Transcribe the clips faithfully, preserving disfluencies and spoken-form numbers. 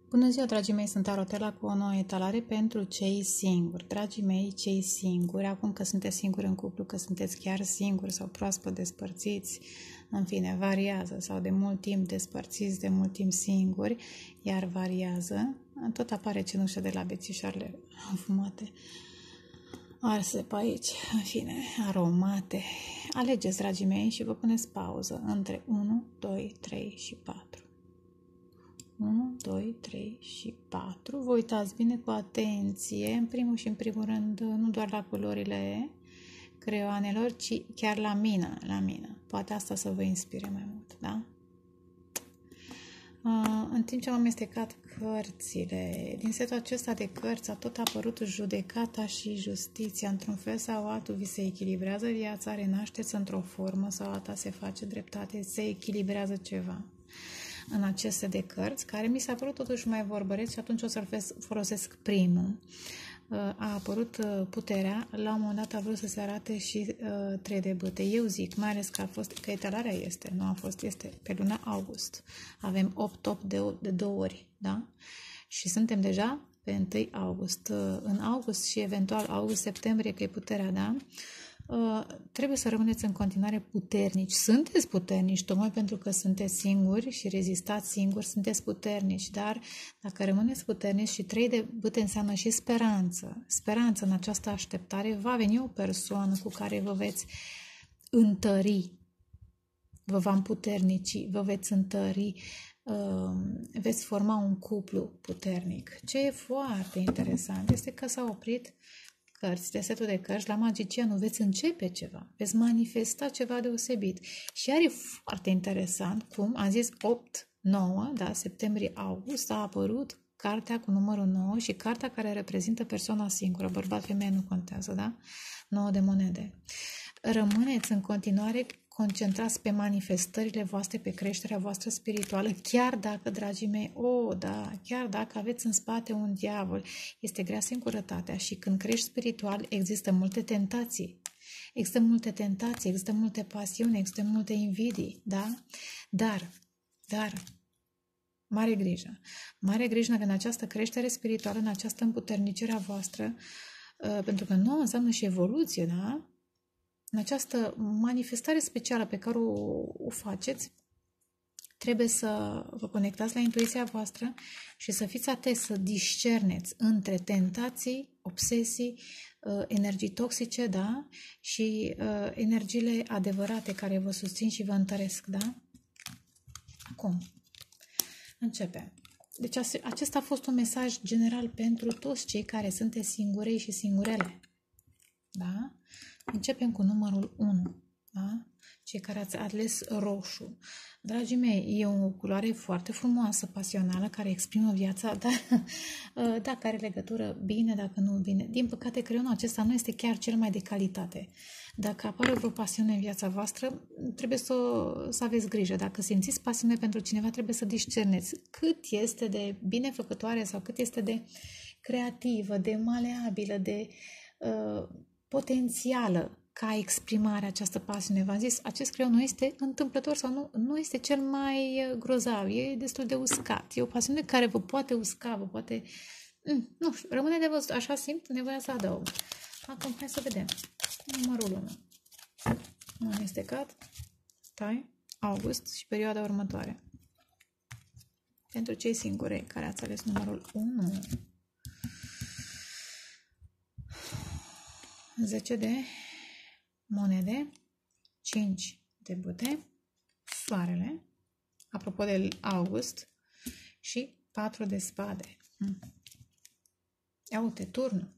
Bună ziua, dragii mei, sunt Arotela cu o nouă etalare pentru cei singuri. Dragii mei, cei singuri, acum că sunteți singuri în cuplu, că sunteți chiar singuri sau proaspăt despărțiți, în fine, variază, sau de mult timp despărțiți, de mult timp singuri, iar variază, tot apare cenușă de la bețișoarele afumate, arse pe aici, în fine, aromate. Alegeți, dragii mei, și vă puneți pauză între unu, doi, trei și patru. unu, doi, trei și patru. Vă uitați bine cu atenție, în primul și în primul rând, nu doar la culorile creioanelor, ci chiar la mină, la mină. Poate asta să vă inspire mai mult, da? În timp ce am amestecat cărțile, din setul acesta de cărți a tot apărut judecata și justiția. Într-un fel sau altul vi se echilibrează viața, renașteți într-o formă sau alta, se face dreptate, se echilibrează ceva în aceste de cărți, care mi s-a părut totuși mai vorbăreț și atunci o să-l folosesc primul. A apărut puterea, la un moment dat a vrut să se arate și uh, trei de bâte. Eu zic, mai ales că a fost, că etalarea este, nu a fost, este pe luna august. Avem opt opt de, de două ori, da? Și suntem deja pe întâi august. În august și eventual august-septembrie, că e puterea, da? Uh, trebuie să rămâneți în continuare puternici. Sunteți puternici, tocmai pentru că sunteți singuri și rezistați singuri, sunteți puternici, dar dacă rămâneți puternici și trei de bâte înseamnă și speranță, speranță în această așteptare, va veni o persoană cu care vă veți întări, vă va împuternici, vă veți întări, uh, veți forma un cuplu puternic. Ce e foarte interesant este că s-a oprit cărți, de setul de cărți, la magicianul veți începe ceva, veți manifesta ceva deosebit. Și iar e foarte interesant cum, am zis opt nouă, da, septembrie-august, a apărut cartea cu numărul nouă și cartea care reprezintă persoana singură, bărbat, femeie, nu contează, da? nouă de monede. Rămâneți în continuare concentrați pe manifestările voastre, pe creșterea voastră spirituală, chiar dacă, dragii mei, o, da, chiar dacă aveți în spate un diavol, este grea singurătatea și când crești spiritual există multe tentații. Există multe tentații, există multe pasiuni, există multe invidii, da? Dar, dar, mare grijă, mare grijă că în această creștere spirituală, în această împuternicire a voastră, pentru că nouă înseamnă și evoluție, da? În această manifestare specială pe care o, o faceți, trebuie să vă conectați la intuiția voastră și să fiți atenți, să discerneți între tentații, obsesii, energii toxice, da? Și uh, energiile adevărate care vă susțin și vă întăresc, da? Acum, începem. Deci acesta a fost un mesaj general pentru toți cei care sunteți singurei și singurele, da? Începem cu numărul unu, da? Cei care ați ales roșu. Dragii mei, e o culoare foarte frumoasă, pasională, care exprimă viața, dar dacă are legătură bine, dacă nu bine. Din păcate, creionul acesta nu este chiar cel mai de calitate. Dacă apare vreo pasiune în viața voastră, trebuie să, să aveți grijă. Dacă simțiți pasiune pentru cineva, trebuie să discerneți cât este de binefăcătoare sau cât este de creativă, de maleabilă, de uh, potențială ca exprimare această pasiune. V-am zis, acest creion nu este întâmplător sau nu, nu este cel mai grozav, e destul de uscat. E o pasiune care vă poate usca, vă poate... Mm, nu știu, rămâne de văzut. Așa simt nevoia să adaug. Acum, hai să vedem. Numărul unu. Nu este cat. Stai. August și perioada următoare. Pentru cei singuri care ați ales numărul unu. zece de monede, cinci de bâte, soarele, apropo de august, și patru de spade. Ia uite, turnul.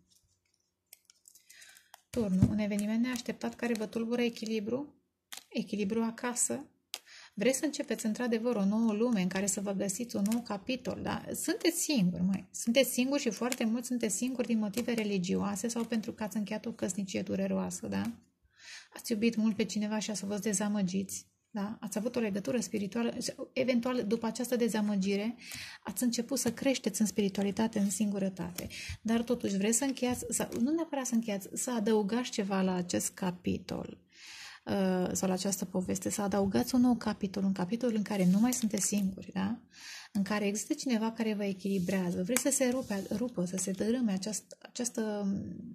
Turnul, un eveniment neașteptat care vă tulbură echilibru, echilibru acasă. Vreți să începeți într-adevăr o nouă lume în care să vă găsiți un nou capitol, da? Sunteți singuri, măi. Sunteți singuri și foarte mulți sunteți singuri din motive religioase sau pentru că ați încheiat o căsnicie dureroasă, da? Ați iubit mult pe cineva și ați fost dezamăgiți, da? Ați avut o legătură spirituală, eventual după această dezamăgire ați început să creșteți în spiritualitate, în singurătate. Dar totuși vreți să încheiați, să, nu neapărat să încheiați, să adăugați ceva la acest capitol. sau la această poveste, să adăugați un nou capitol, un capitol în care nu mai sunteți singuri, da? În care există cineva care vă echilibrează, vreți să se rupe, rupă, să se dărâme această, această...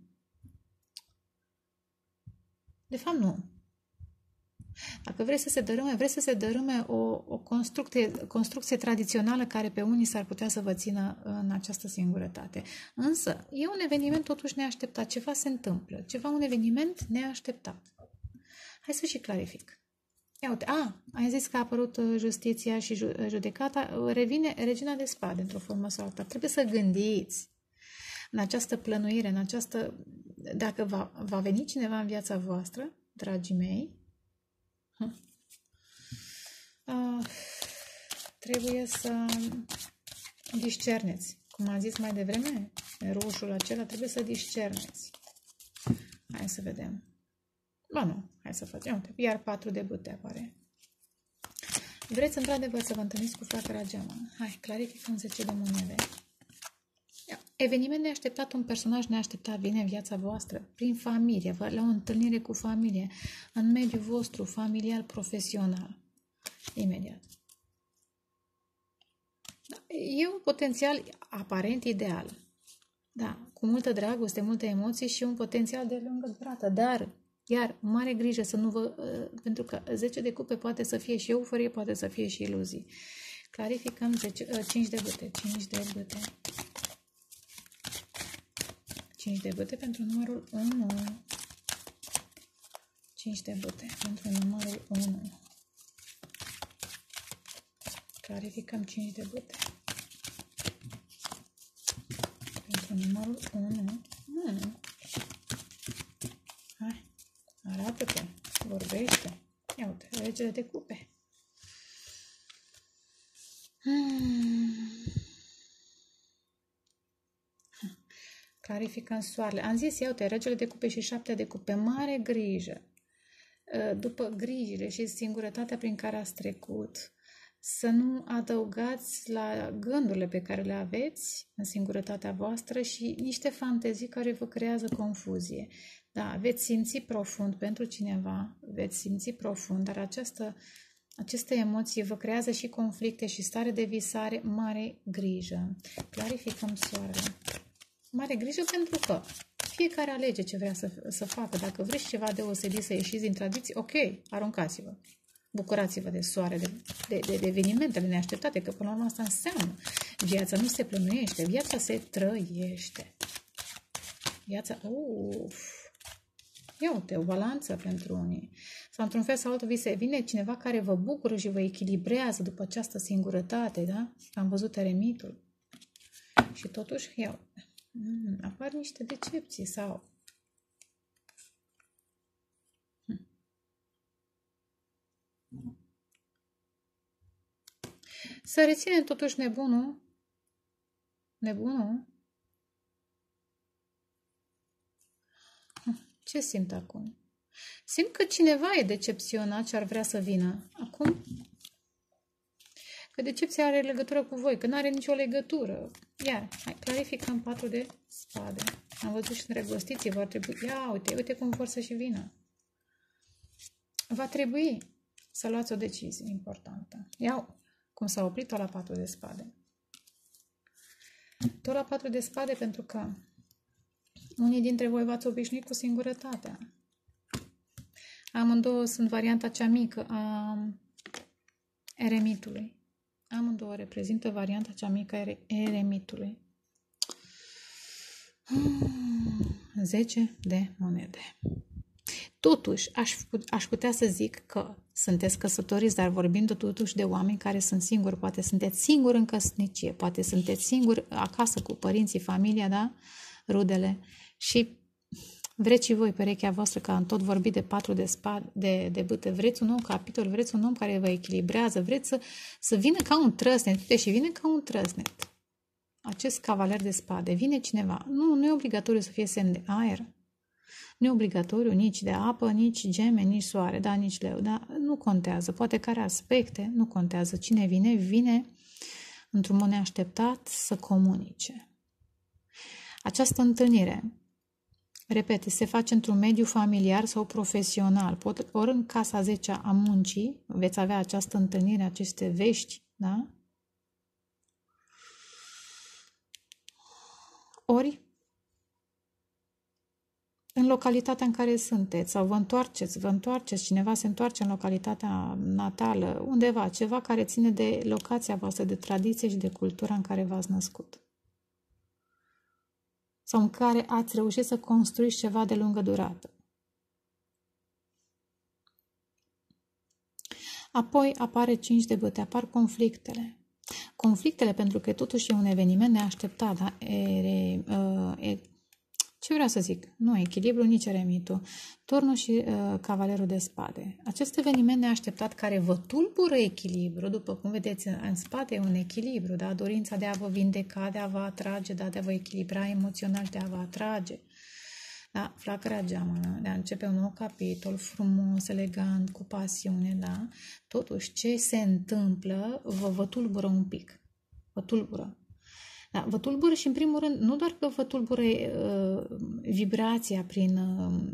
De fapt, nu. Dacă vreți să se dărâme, vreți să se dărâme o, o construcție, construcție tradițională care pe unii s-ar putea să vă țină în această singurătate. Însă, e un eveniment totuși neașteptat. Ceva se întâmplă. Ceva, un eveniment neașteptat. Hai să și clarific. Ia uite, a, ai zis că a apărut justiția și judecata, revine regina de spade într-o formă sau alta. Trebuie să gândiți în această plănuire, în această... Dacă va, va veni cineva în viața voastră, dragii mei, Uh, trebuie să discerneți. Cum am zis mai devreme, roșul acela trebuie să discerneți. Hai să vedem. Ba nu, hai să facem. Uite, iar patru de bâte apare. Vreți într-adevăr să vă întâlniți cu flacăra geamă? Hai, clarificăm zece de monede. Eveniment neașteptat, un personaj neașteptat vine în viața voastră, prin familie, la o întâlnire cu familie, în mediul vostru, familial, profesional. Imediat. E un potențial aparent ideal. Da, cu multă dragoste, multe emoții și un potențial de lungă durată. Dar, iar, mare grijă să nu vă... Pentru că zece de cupe poate să fie și euforie, poate să fie și iluzii. Clarificăm zece, cinci de bâte. cinci de bâte. cinci de bâte pentru numărul unu. cinci de bâte pentru numărul unu. Clarificăm cinci de bâte. Pentru numărul unu. Hmm. Hai, arată-te, vorbește. Ia uite, regele de cupe. Hmm. Clarificăm soarele. Am zis, ia uite, regele de cupe și șaptea de cupe. Mare grijă. După grijile și singurătatea prin care ați trecut, să nu adăugați la gândurile pe care le aveți în singurătatea voastră și niște fantezii care vă creează confuzie. Da, veți simți profund pentru cineva, veți simți profund, dar această, aceste emoții vă creează și conflicte și stare de visare. Mare grijă. Clarificăm soarele. Mare grijă pentru că fiecare alege ce vrea să, să facă. Dacă vreți ceva deosebit să ieșiți din tradiție, ok, aruncați-vă. Bucurați-vă de soare, de, de, de, de evenimentele neașteptate, că până la urmă asta înseamnă. Viața nu se plănuiește, viața se trăiește. Viața, uf, ia uite, o balanță pentru unii. Sau într-un fel sau altul vi se vine cineva care vă bucură și vă echilibrează după această singurătate, da? Am văzut eremitul. Și totuși, ia uite. Mm, apar niște decepții sau... Hm. Să reținem totuși nebunul. Nebunul. Hm. Ce simt acum? Simt că cineva e decepționat și ar vrea să vină. Acum... Că decepția are legătură cu voi, că nu are nicio legătură. Iar, hai, clarificăm patru de spade. Am văzut și îndrăgostiții, vor trebui... Ia, uite, uite cum vor să și vină. Va trebui să luați o decizie importantă. Iau, cum s-a oprit tot la patru de spade. Tot la patru de spade pentru că unii dintre voi v-ați obișnuit cu singurătatea. Amândouă sunt varianta cea mică a eremitului. Amândouă reprezintă varianta cea mică a eremitului. zece de monede. Totuși, aș, aș putea să zic că sunteți căsătoriți, dar vorbim totuși de oameni care sunt singuri. Poate sunteți singuri în căsnicie, poate sunteți singuri acasă cu părinții, familia, da? Rudele. Și vreți și voi, perechea voastră, că am tot vorbit de patru de spade, de, de bâte, vreți un nou capitol, vreți un om care vă echilibrează, vreți să, să vină ca un trăsnet, uite, și vine ca un trăsnet. Acest cavaler de spade, vine cineva, nu, nu e obligatoriu să fie semn de aer, nu e obligatoriu nici de apă, nici geme, nici soare, da, nici leu, da, nu contează, poate care aspecte, nu contează, cine vine, vine într-un mod neașteptat să comunice. Această întâlnire Repet, se face într-un mediu familiar sau profesional. Pot, ori în casa zecea a muncii veți avea această întâlnire, aceste vești, da? Ori în localitatea în care sunteți sau vă întoarceți, vă întoarceți, cineva se întoarce în localitatea natală, undeva, ceva care ține de locația voastră, de tradiție și de cultura în care v-ați născut. Sau în care ați reușit să construiți ceva de lungă durată. Apoi apare cinci de bâte, apar conflictele. Conflictele, pentru că totuși e un eveniment neașteptat, da? E, e, e, ce vreau să zic? Nu, echilibru, nici eremitul. Turnul și uh, cavalerul de spade. Acest eveniment neașteptat care vă tulbură echilibru, după cum vedeți în spate e un echilibru, da? Dorința de a vă vindeca, de a vă atrage, da? De a vă echilibra emoțional, de a vă atrage. Da? Flacăra geamănă, de a începe un nou capitol, frumos, elegant, cu pasiune, da? Totuși, ce se întâmplă vă, vă tulbură un pic. Vă tulbură. Da, vă tulbură și, în primul rând, nu doar că vă tulbură uh, vibrația prin, uh,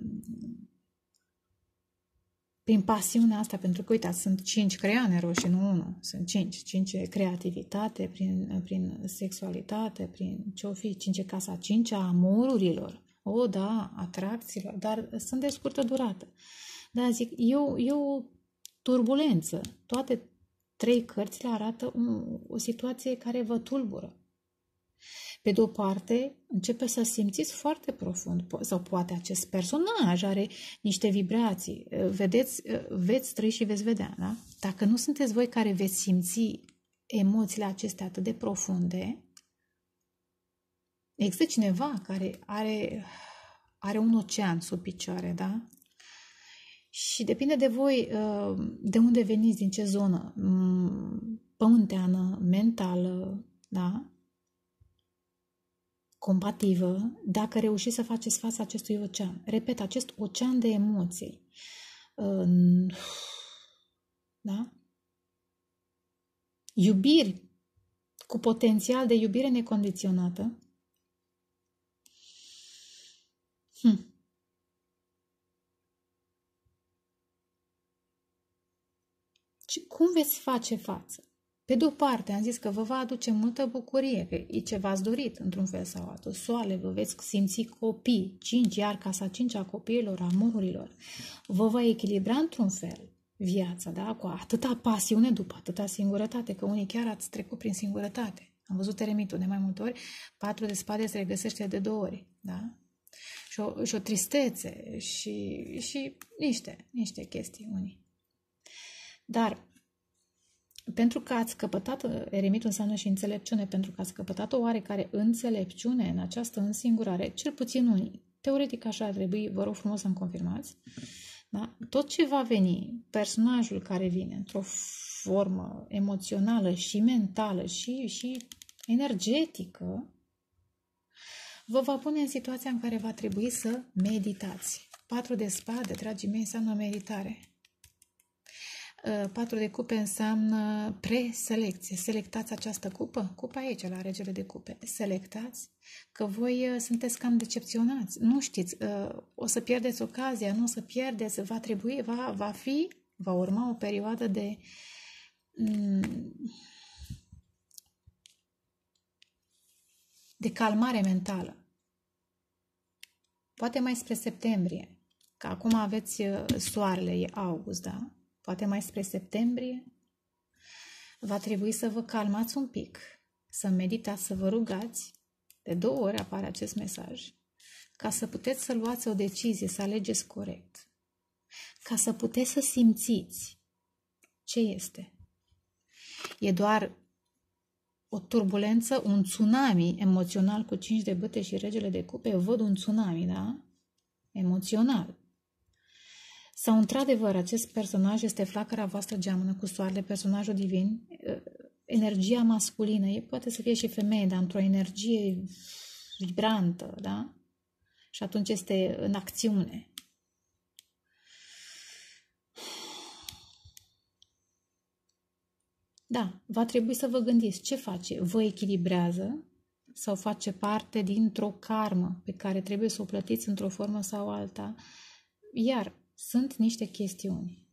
prin pasiunea asta, pentru că, uitați, sunt cinci creioane roșii, nu unul, sunt cinci. Cinci creativitate, prin, prin sexualitate, prin ce-o fi, cinci casa cincea amorurilor. O, da, atracțiilor, dar sunt de scurtă durată. Da, zic, e o, e o turbulență. Toate trei cărțile arată un, o situație care vă tulbură. Pe de o parte, începe să simțiți foarte profund, sau poate acest personaj are niște vibrații. Vedeți, veți trăi și veți vedea, da? Dacă nu sunteți voi care veți simți emoțiile acestea atât de profunde, există cineva care are, are un ocean sub picioare, da? Și depinde de voi de unde veniți, din ce zonă pământeană, mentală, da? Compativă, dacă reușiți să faceți față acestui ocean. Repet, acest ocean de emoții. Da? Iubiri cu potențial de iubire necondiționată. Hm. Și cum veți face față? Pe de o parte, am zis că vă va aduce multă bucurie, că e ce v-ați dorit, într-un fel sau altul. Soale, vă veți simți copii, cinci, iar casa cinci a copiilor, a amorurilor. Vă va echilibra într-un fel viața, da? Cu atâta pasiune după atâta singurătate, că unii chiar ați trecut prin singurătate. Am văzut eremitul de mai multe ori, patru de spade se regăsește de două ori, da? Și o, și o tristețe și, și niște, niște chestii unii. Dar pentru că ați căpătat, eremitul înseamnă și înțelepciune, pentru că ați căpătat o oarecare înțelepciune în această însingurare, cel puțin unii, teoretic așa ar trebui, vă rog frumos să-mi confirmați, da? Tot ce va veni, personajul care vine într-o formă emoțională și mentală și, și energetică, vă va pune în situația în care va trebui să meditați. Patru de spade, dragii mei, înseamnă meditare. Patru de cupe înseamnă preselecție. Selectați această cupă, cupa aici, la regele de cupe. Selectați, că voi sunteți cam decepționați. Nu știți, o să pierdeți ocazia, nu o să pierdeți, va trebui, va, va fi, va urma o perioadă de de calmare mentală. Poate mai spre septembrie, că acum aveți soarele, e august, da? Poate mai spre septembrie, va trebui să vă calmați un pic, să meditați, să vă rugați. De două ori apare acest mesaj, ca să puteți să luați o decizie, să alegeți corect, ca să puteți să simțiți ce este. E doar o turbulență, un tsunami emoțional cu cinci de bâte și regele de cupe. Eu văd un tsunami, da? Emoțional. Sau, într-adevăr, acest personaj este flacăra voastră geamănă cu soarele, personajul divin, energia masculină, e, poate să fie și femeie, dar într-o energie vibrantă, da? Și atunci este în acțiune. Da, va trebui să vă gândiți ce face. Vă echilibrează sau face parte dintr-o karmă pe care trebuie să o plătiți într-o formă sau alta. Iar sunt niște chestiuni.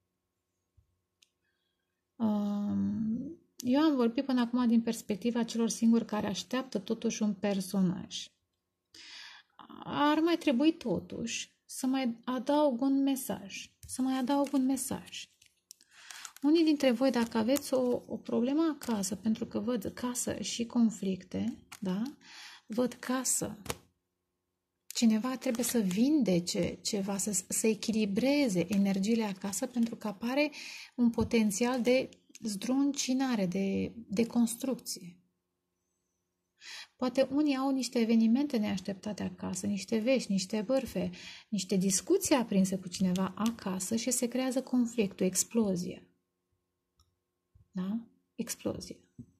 Eu am vorbit până acum din perspectiva celor singuri care așteaptă totuși un personaj. Ar mai trebui totuși să mai adaug un mesaj. Să mai adaug un mesaj. Unii dintre voi, dacă aveți o, o problemă acasă, pentru că văd casă și conflicte, da? Văd casă. Cineva trebuie să vindece ceva, să, să echilibreze energiile acasă, pentru că apare un potențial de zdruncinare, de, de construcție. Poate unii au niște evenimente neașteptate acasă, niște vești, niște bârfe, niște discuții aprinse cu cineva acasă și se creează conflictul, explozia. Da? Explozie.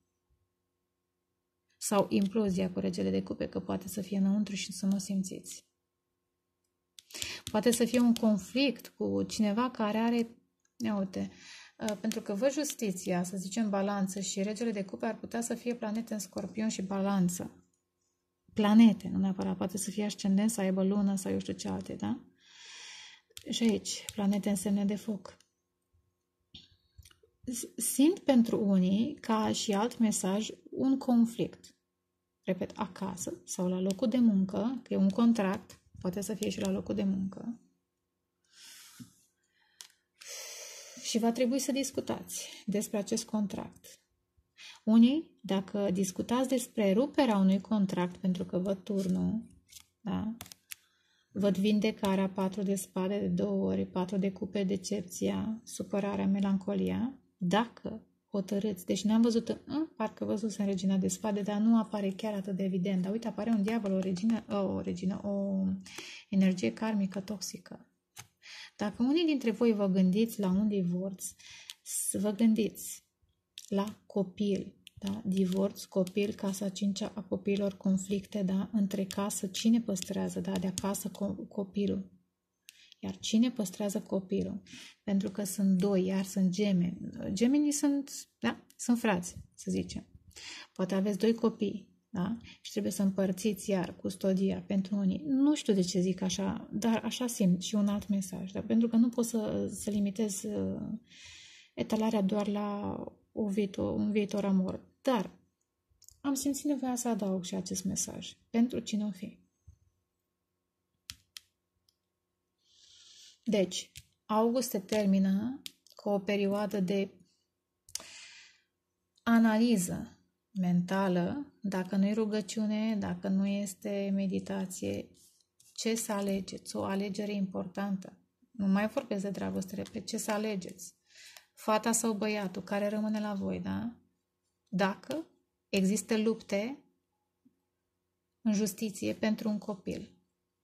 Sau implozia cu regele de cupe, că poate să fie înăuntru și să nu simțiți. Poate să fie un conflict cu cineva care are, ia uite, pentru că văd justiția, să zicem balanță, și regele de cupe ar putea să fie planete în Scorpion și balanță. Planete, nu neapărat, poate să fie ascendent, să aibă lună sau eu știu ce alte, da? Și aici, planete în semne de foc. Simt pentru unii, ca și alt mesaj, un conflict. Repet, acasă sau la locul de muncă, că e un contract, poate să fie și la locul de muncă. Și va trebui să discutați despre acest contract. Unii, dacă discutați despre ruperea unui contract, pentru că văd turnul, da? Văd vindecarea, patru de spade de două ori, patru de cupe, decepția, supărarea, melancolia, dacă hotărâți, deci n-am văzut, a, parcă văzut în regina de spade, dar nu apare chiar atât de evident, dar uite, apare un diavol, o regină, o regină, o energie karmică toxică. Dacă unii dintre voi vă gândiți la un divorț, să vă gândiți la copil, da? Divorț, copil, casa cincea a copiilor, conflicte, da? Între casă, cine păstrează, da? De acasă copilul. Iar cine păstrează copilul? Pentru că sunt doi, iar sunt gemeni. Gemenii sunt, da? Sunt frați, să zicem. Poate aveți doi copii, da? Și trebuie să împărțiți iar custodia pentru unii. Nu știu de ce zic așa, dar așa simt și un alt mesaj. Da? Pentru că nu pot să, să limitez etalarea doar la o viitor, un viitor amor. Dar am simțit nevoia să adaug și acest mesaj. Pentru cine o fi. Deci, august se termină cu o perioadă de analiză mentală, dacă nu e rugăciune, dacă nu este meditație, ce să alegeți? O alegere importantă. Nu mai vorbesc de dragoste, repet, ce să alegeți? Fata sau băiatul, care rămâne la voi, da? Dacă există lupte în justiție pentru un copil.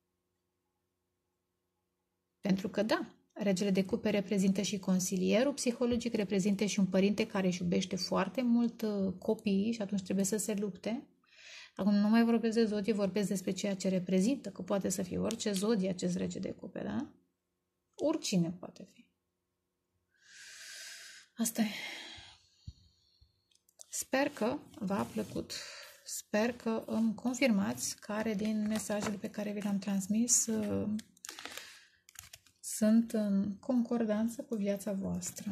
Pentru că, da, regele de cupe reprezintă și consilierul psihologic, reprezintă și un părinte care își iubește foarte mult copiii și atunci trebuie să se lupte. Acum nu mai vorbesc de zodie, vorbesc despre ceea ce reprezintă, că poate să fie orice zodie acest rege de cupe, da? Oricine poate fi. Asta e. Sper că v-a plăcut. Sper că îmi confirmați care din mesajele pe care vi le-am transmis uh, sunt în concordanță cu viața voastră.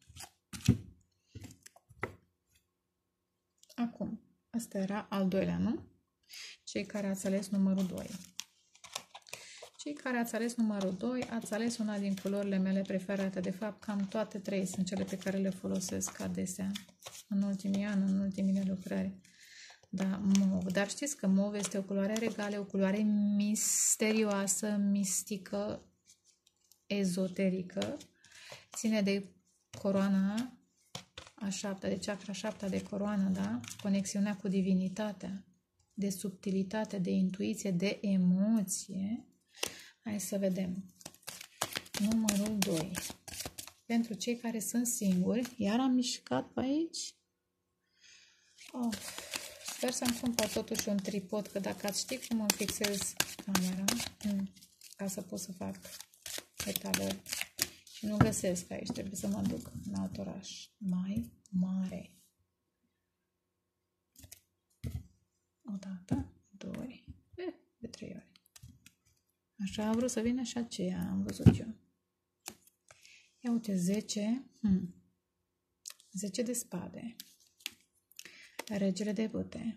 Acum, asta era al doilea, nu? Cei care ați ales numărul doi. Cei care ați ales numărul doi, ați ales una din culorile mele preferate. De fapt, cam toate trei sunt cele pe care le folosesc adesea în ultimii ani, în ultimile lucrări. Da, mov. Dar știți că mov este o culoare regală, o culoare misterioasă, mistică, ezoterică. Ține de coroana a șaptea, de chakra șaptea de coroană, da? Conexiunea cu divinitatea, de subtilitate, de intuiție, de emoție. Hai să vedem. Numărul doi. Pentru cei care sunt singuri, iar am mișcat pe aici. Oh, sper să-mi pun pe totuși un tripod, că dacă ați ști cum îmi fixez camera, ca să pot să fac etalări. Și nu găsesc aici, trebuie să mă duc în alt oraș mai mare. Ok. dată, două ori, eh, de trei ori. Așa a vrut să vină și aceea, am văzut eu. Ia uite, zece, hmm. zece de spade, regele de bâte,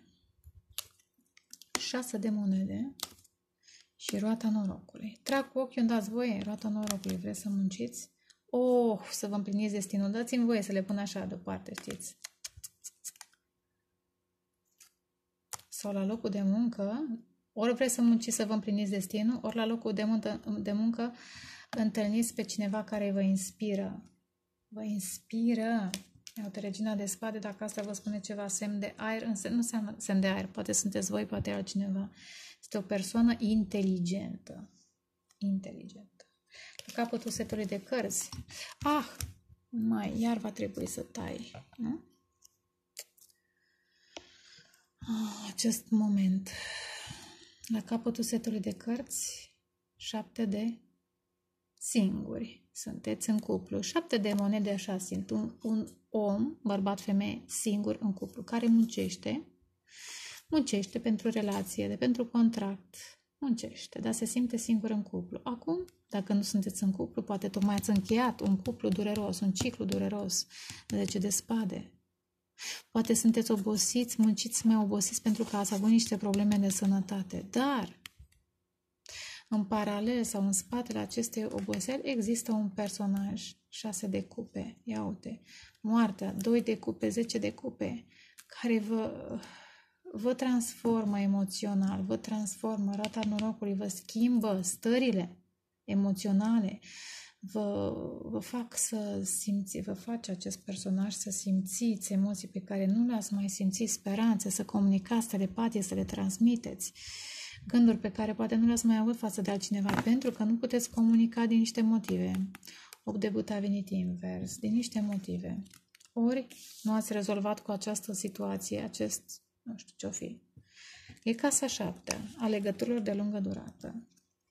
șase de monede și roata norocului. Trag cu ochiul, îmi dați voie, roata norocului, vreți să munciți? Oh, să vă împliniți destinul, dați-mi voie să le pun așa deoparte, știți? Sau la locul de muncă, ori vreți să munciți să vă împliniți destinul, ori la locul de muncă, de muncă întâlniți pe cineva care vă inspiră. Vă inspiră. Uite, regina de spade, dacă asta vă spune ceva, semn de aer, nu înseamnă semn de aer, poate sunteți voi, poate altcineva. Este o persoană inteligentă. Inteligentă. La capătul setului de cărți. Ah, mai, iar va trebui să tai, nu? Ah, acest moment. La capătul setului de cărți, șapte de singuri. Sunteți în cuplu. Șapte de monede așa simt. Un, un om, bărbat, femeie, singur în cuplu, care muncește. Muncește pentru relație, de pentru contract. Muncește, dar se simte singur în cuplu. Acum, dacă nu sunteți în cuplu, poate tocmai ați încheiat un cuplu dureros, un ciclu dureros, zece de spade. Poate sunteți obosiți, munciți mai obosiți pentru că ați avut niște probleme de sănătate. Dar, în paralel sau în spatele acestei oboseli, există un personaj, șase de cupe, ia uite, moartea, doi de cupe, zece de cupe, care vă, vă transformă emoțional, vă transformă, roata norocului, vă schimbă stările emoționale, vă, vă fac să simți, vă face acest personaj să simțiți emoții pe care nu le-ați mai simțit, speranțe, să comunicați telepatie, să le transmiteți, gânduri pe care poate nu le-ați mai avut față de altcineva, pentru că nu puteți comunica din niște motive. opt de bâte a venit invers, din niște motive. Ori nu ați rezolvat cu această situație, acest, nu știu ce-o fi. E casa șaptea, a legăturilor de lungă durată.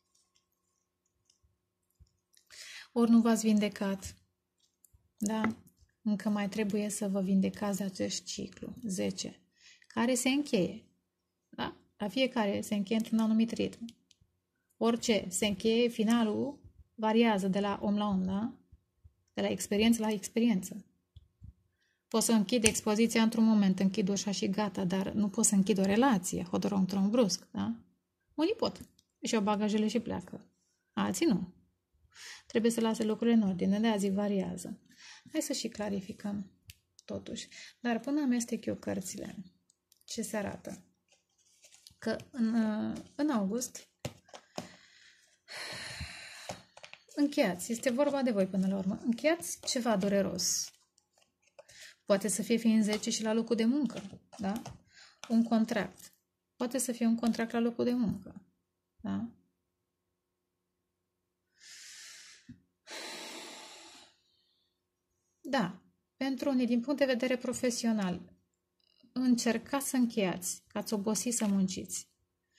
Ori nu v-ați vindecat. Da? Încă mai trebuie să vă vindecați de acest ciclu. zece. Care se încheie. Da? La fiecare se încheie într-un anumit ritm. Orice se încheie, finalul variază de la om la om, da? De la experiență la experiență. Pot să închid expoziția într-un moment, închid ușa și gata, dar nu pot să închid o relație, hotărâm brusc, da? Unii pot. Și o bagajele și pleacă. Alții nu. Trebuie să lase lucrurile în ordine, de azi variază. Hai să și clarificăm totuși. Dar până amestec eu cărțile, ce se arată? Că în, în august încheiați, este vorba de voi până la urmă, încheiați ceva dureros. Poate să fie fiind zece și la locul de muncă, da? Un contract. Poate să fie un contract la locul de muncă, da? Da, pentru unii, din punct de vedere profesional, încercați să încheiați, că ați obosit să munciți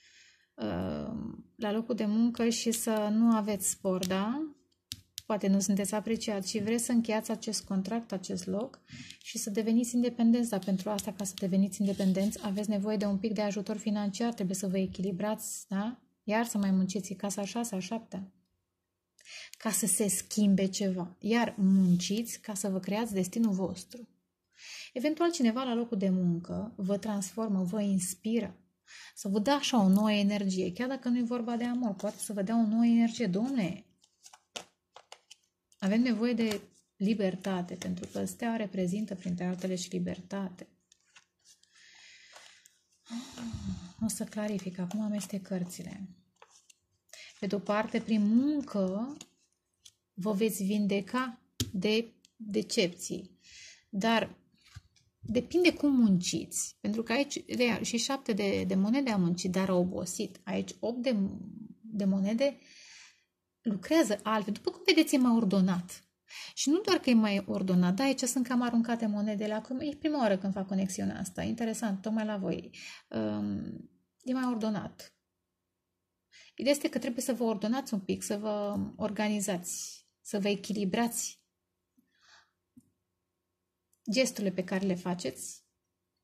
la locul de muncă și să nu aveți spor, da? Poate nu sunteți apreciați și vreți să încheiați acest contract, acest loc și să deveniți independenți, dar pentru asta, ca să deveniți independenți, aveți nevoie de un pic de ajutor financiar, trebuie să vă echilibrați, da? Iar să mai munciți casa a șasea, a șaptea, ca să se schimbe ceva. Iar munciți ca să vă creați destinul vostru. Eventual cineva la locul de muncă vă transformă, vă inspiră, să vă dea așa o nouă energie, chiar dacă nu e vorba de amor, poate să vă dea o nouă energie. Dom'le, avem nevoie de libertate, pentru că steaua reprezintă, printre altele, și libertate. O să clarific, acum amestec cărțile. Pe de-o parte, prin muncă, vă veți vindeca de decepții, dar depinde cum munciți, pentru că aici și șapte de, de monede a muncit, dar a obosit. Aici opt de, de monede lucrează altfel, după cum vedeți, e mai ordonat. Și nu doar că e mai ordonat, dar aici sunt cam aruncate monedele. Acum e prima oară când fac conexiunea asta. Interesant, tocmai la voi. E mai ordonat. Ideea este că trebuie să vă ordonați un pic, să vă organizați, să vă echilibrați gesturile pe care le faceți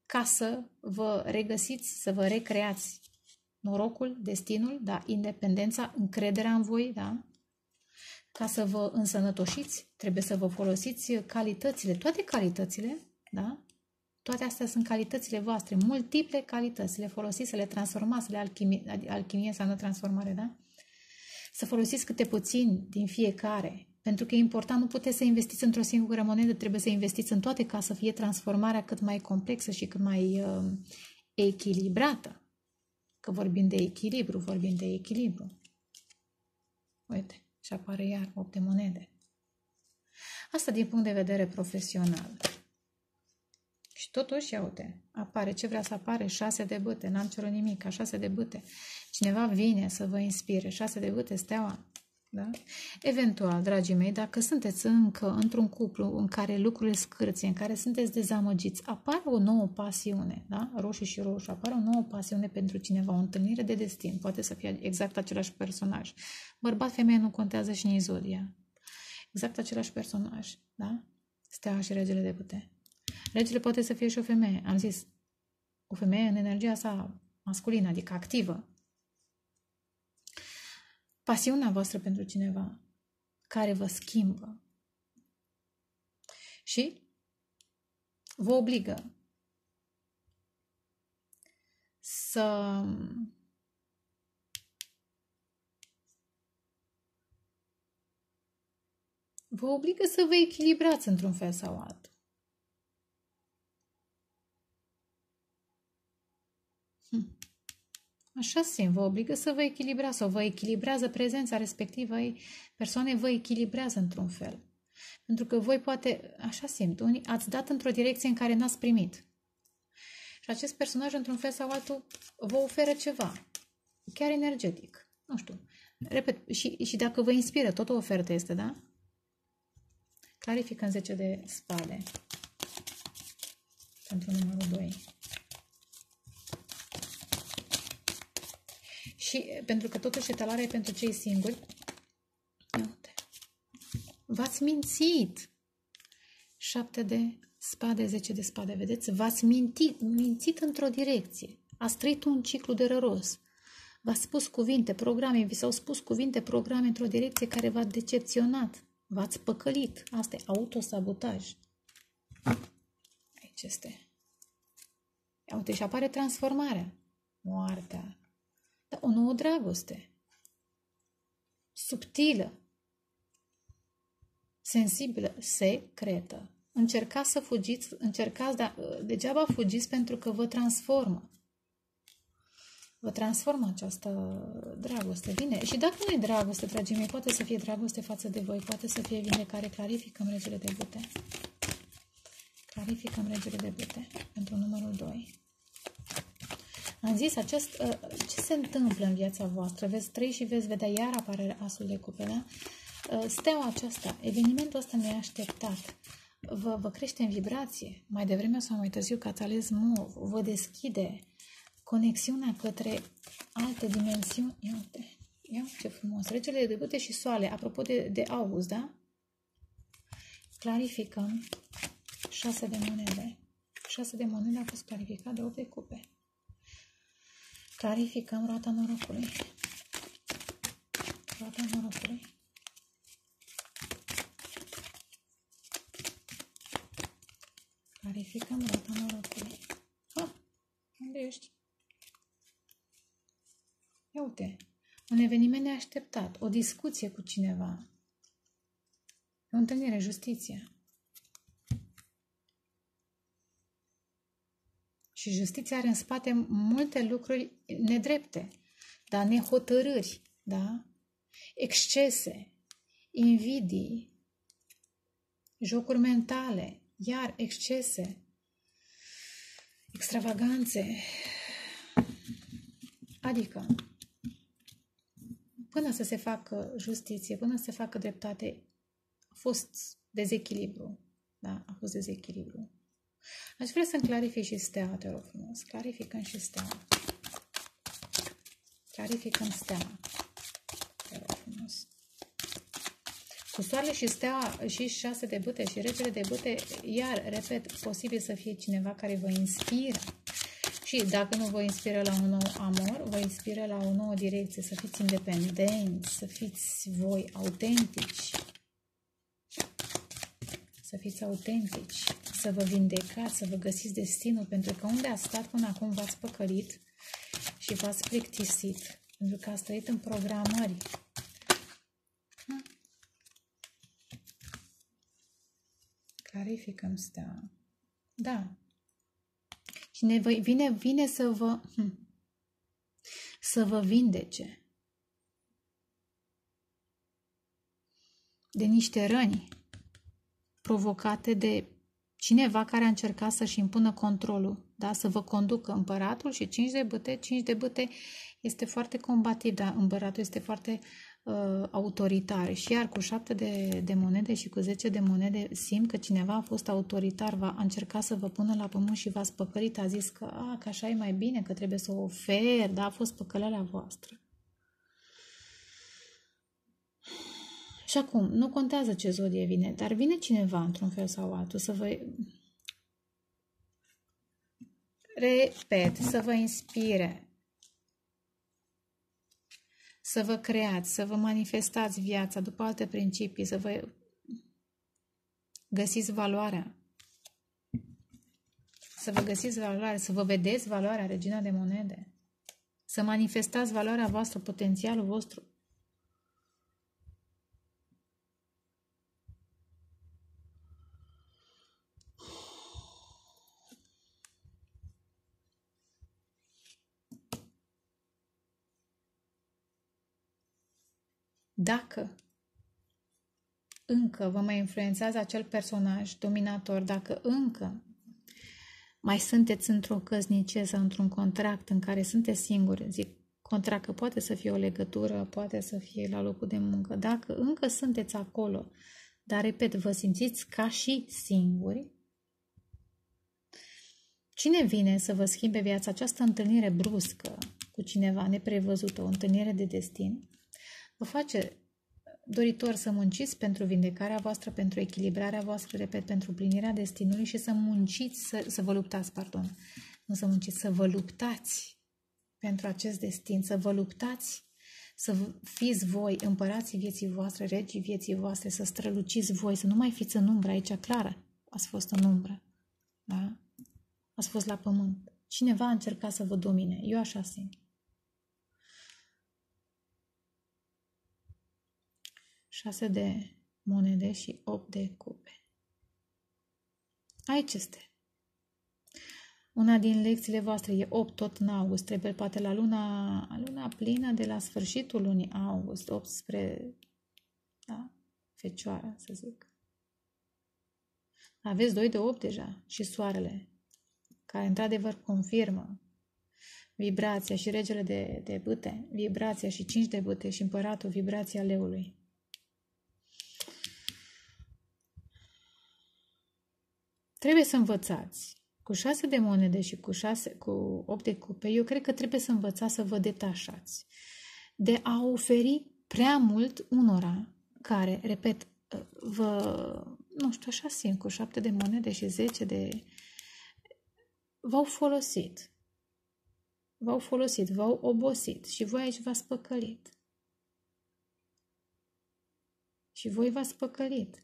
ca să vă regăsiți, să vă recreați norocul, destinul, da, independența, încrederea în voi, da? Ca să vă însănătoșiți, trebuie să vă folosiți calitățile, toate calitățile, da? Toate astea sunt calitățile voastre, multiple calități, le folosiți, să le transformați, să le alchimie, alchimie înseamnă transformare, da? Să folosiți câte puțin din fiecare, pentru că e important, nu puteți să investiți într-o singură monedă, trebuie să investiți în toate ca să fie transformarea cât mai complexă și cât mai uh, echilibrată. Că vorbim de echilibru, vorbim de echilibru. Uite, și apare iar opt de monede. Asta din punct de vedere profesional. Și totuși, ia uite, apare ce vrea să apare, șase de bâte, n-am cerut nimic, șase de bâte. Cineva vine să vă inspire, șase de bâte, steaua. Da? Eventual, dragii mei, dacă sunteți încă într-un cuplu în care lucrurile scârție, în care sunteți dezamăgiți, apare o nouă pasiune, da? Roșu și roșu, apare o nouă pasiune pentru cineva, o întâlnire de destin, poate să fie exact același personaj. Bărbat, femeie, nu contează și nici zodia. Exact același personaj, da? Steaua și regele de bâte. Regele poate să fie și o femeie, am zis, o femeie în energia sa masculină, adică activă. Pasiunea voastră pentru cineva care vă schimbă și vă obligă să vă obligă să vă echilibrați într-un fel sau altul. Hm. Așa simt, vă obligă să vă echilibrați sau vă echilibrează prezența respectivă ai persoanei, vă echilibrează într-un fel. Pentru că voi poate, așa simt, unii ați dat într-o direcție în care n-ați primit. Și acest personaj, într-un fel sau altul, vă oferă ceva, chiar energetic. Nu știu. Repet, și, și dacă vă inspiră, tot o ofertă este, da? Clarificăm zece de spade pentru numărul doi. Și pentru că totuși etalarea e pentru cei singuri, v-ați mințit. șapte de spade, zece de spade, vedeți? V-ați mințit, mințit într-o direcție. Ați trăit un ciclu de răros. V-ați spus cuvinte, programe, vi s-au spus cuvinte, programe într-o direcție care v-a decepționat. V-ați păcălit. Asta e autosabotaj. Aici este. Ia uite, și apare transformarea. Moartea. Dar o nouă dragoste. Subtilă. Sensibilă. Secretă. Încercați să fugiți, încercați, dar degeaba fugiți pentru că vă transformă. Vă transformă această dragoste. Vine. Și dacă nu e dragoste, dragii mei, poate să fie dragoste față de voi, poate să fie vindecare. Clarificăm regele de bâte. Clarificăm regele de bâte pentru numărul doi. Am zis, acest, ce se întâmplă în viața voastră? Veți trăi și veți vedea, iar apare asul de cupe, da? Steaua aceasta, evenimentul ăsta neașteptat, vă, vă crește în vibrație. Mai devreme sau mai târziu, că ați ales mov, vă deschide conexiunea către alte dimensiuni. Ia uite, ia ce frumos. Regele de bâte și soare, apropo de, de august, da? Clarificăm șase de monede. șase de monede a fost clarificat de opt de cupe. Clarificăm roata norocului. Roata norocului. Clarificăm roata norocului. Ha! Unde ești? Ia uite. Un eveniment neașteptat. O discuție cu cineva. O întâlnire, justiție. Și justiția are în spate multe lucruri nedrepte, dar nehotărâri, da? Excese, invidii, jocuri mentale, iar excese, extravaganțe. Adică, până să se facă justiție, până să se facă dreptate, a fost dezechilibru, da? A fost dezechilibru. Aș vrea să-mi clarific și steaua, te rog frumos. Clarificăm și steaua. Clarificăm steaua. Te rog frumos. Cu soarele și steaua și șase de bâte și regele de bâte, iar, repet, posibil să fie cineva care vă inspiră. Și dacă nu vă inspiră la un nou amor, vă inspiră la o nouă direcție, să fiți independenți, să fiți voi autentici. Să fiți autentici, să vă vindecați, să vă găsiți destinul, pentru că unde ați stat până acum v-ați păcălit și v-ați plictisit, pentru că ați trăit în programări. Clarificăm steaua. Da. Și ne vine, vine să vă, să vă vindece de niște răni provocate de cineva care a încercat să-și impună controlul, da? Să vă conducă împăratul și cinci de bâte. cinci de bâte este foarte combativ, dar împăratul este foarte uh, autoritar. Și iar cu șapte de, de monede și cu zece de monede simt că cineva a fost autoritar, va, a încercat să vă pună la pământ și v-a spăcălit, a zis că, a, că așa e mai bine, că trebuie să o ofer, da? A fost păcăleala voastră. Și acum, nu contează ce zodie vine, dar vine cineva într-un fel sau altul să vă... Repet, să vă inspire, să vă creați, să vă manifestați viața după alte principii, să vă găsiți valoarea, să vă găsiți valoarea, să vă vedeți valoarea, regina de monede, să manifestați valoarea voastră, potențialul vostru. Dacă încă vă mai influențează acel personaj dominator, dacă încă mai sunteți într-o căsnicie sau într-un contract în care sunteți singuri, zic contract că poate să fie o legătură, poate să fie la locul de muncă, dacă încă sunteți acolo, dar repet, vă simțiți ca și singuri, cine vine să vă schimbe viața? Această întâlnire bruscă cu cineva neprevăzută, o întâlnire de destin, vă face doritor să munciți pentru vindecarea voastră, pentru echilibrarea voastră, repet, pentru plinirea destinului și să munciți, să, să vă luptați, pardon, nu să munciți, să vă luptați pentru acest destin, să vă luptați, să fiți voi împărații vieții voastre, regii vieții voastre, să străluciți voi, să nu mai fiți în umbră, aici clară, ați fost în umbră, da? Ați fost la pământ. Cineva a încercat să vă domine, eu așa simt. șase de monede și opt de cupe. Aici este. Una din lecțiile voastre e opt tot în august. Trebuie poate la luna, luna plină de la sfârșitul lunii august, opt spre, da, Fecioara, să zic. Aveți doi de opt deja și soarele, care într-adevăr confirmă vibrația și regele de, de bâte, vibrația și cinci de bâte și împăratul, vibrația leului. Trebuie să învățați. Cu șase de monede și cu, șase, cu opt de cupe, eu cred că trebuie să învățați să vă detașați de a oferi prea mult unora care, repet, vă, nu știu, așa simt, cu șapte de monede și zece de... v-au folosit. V-au folosit, v-au obosit și voi aici v-ați păcălit. Și voi v-ați păcălit.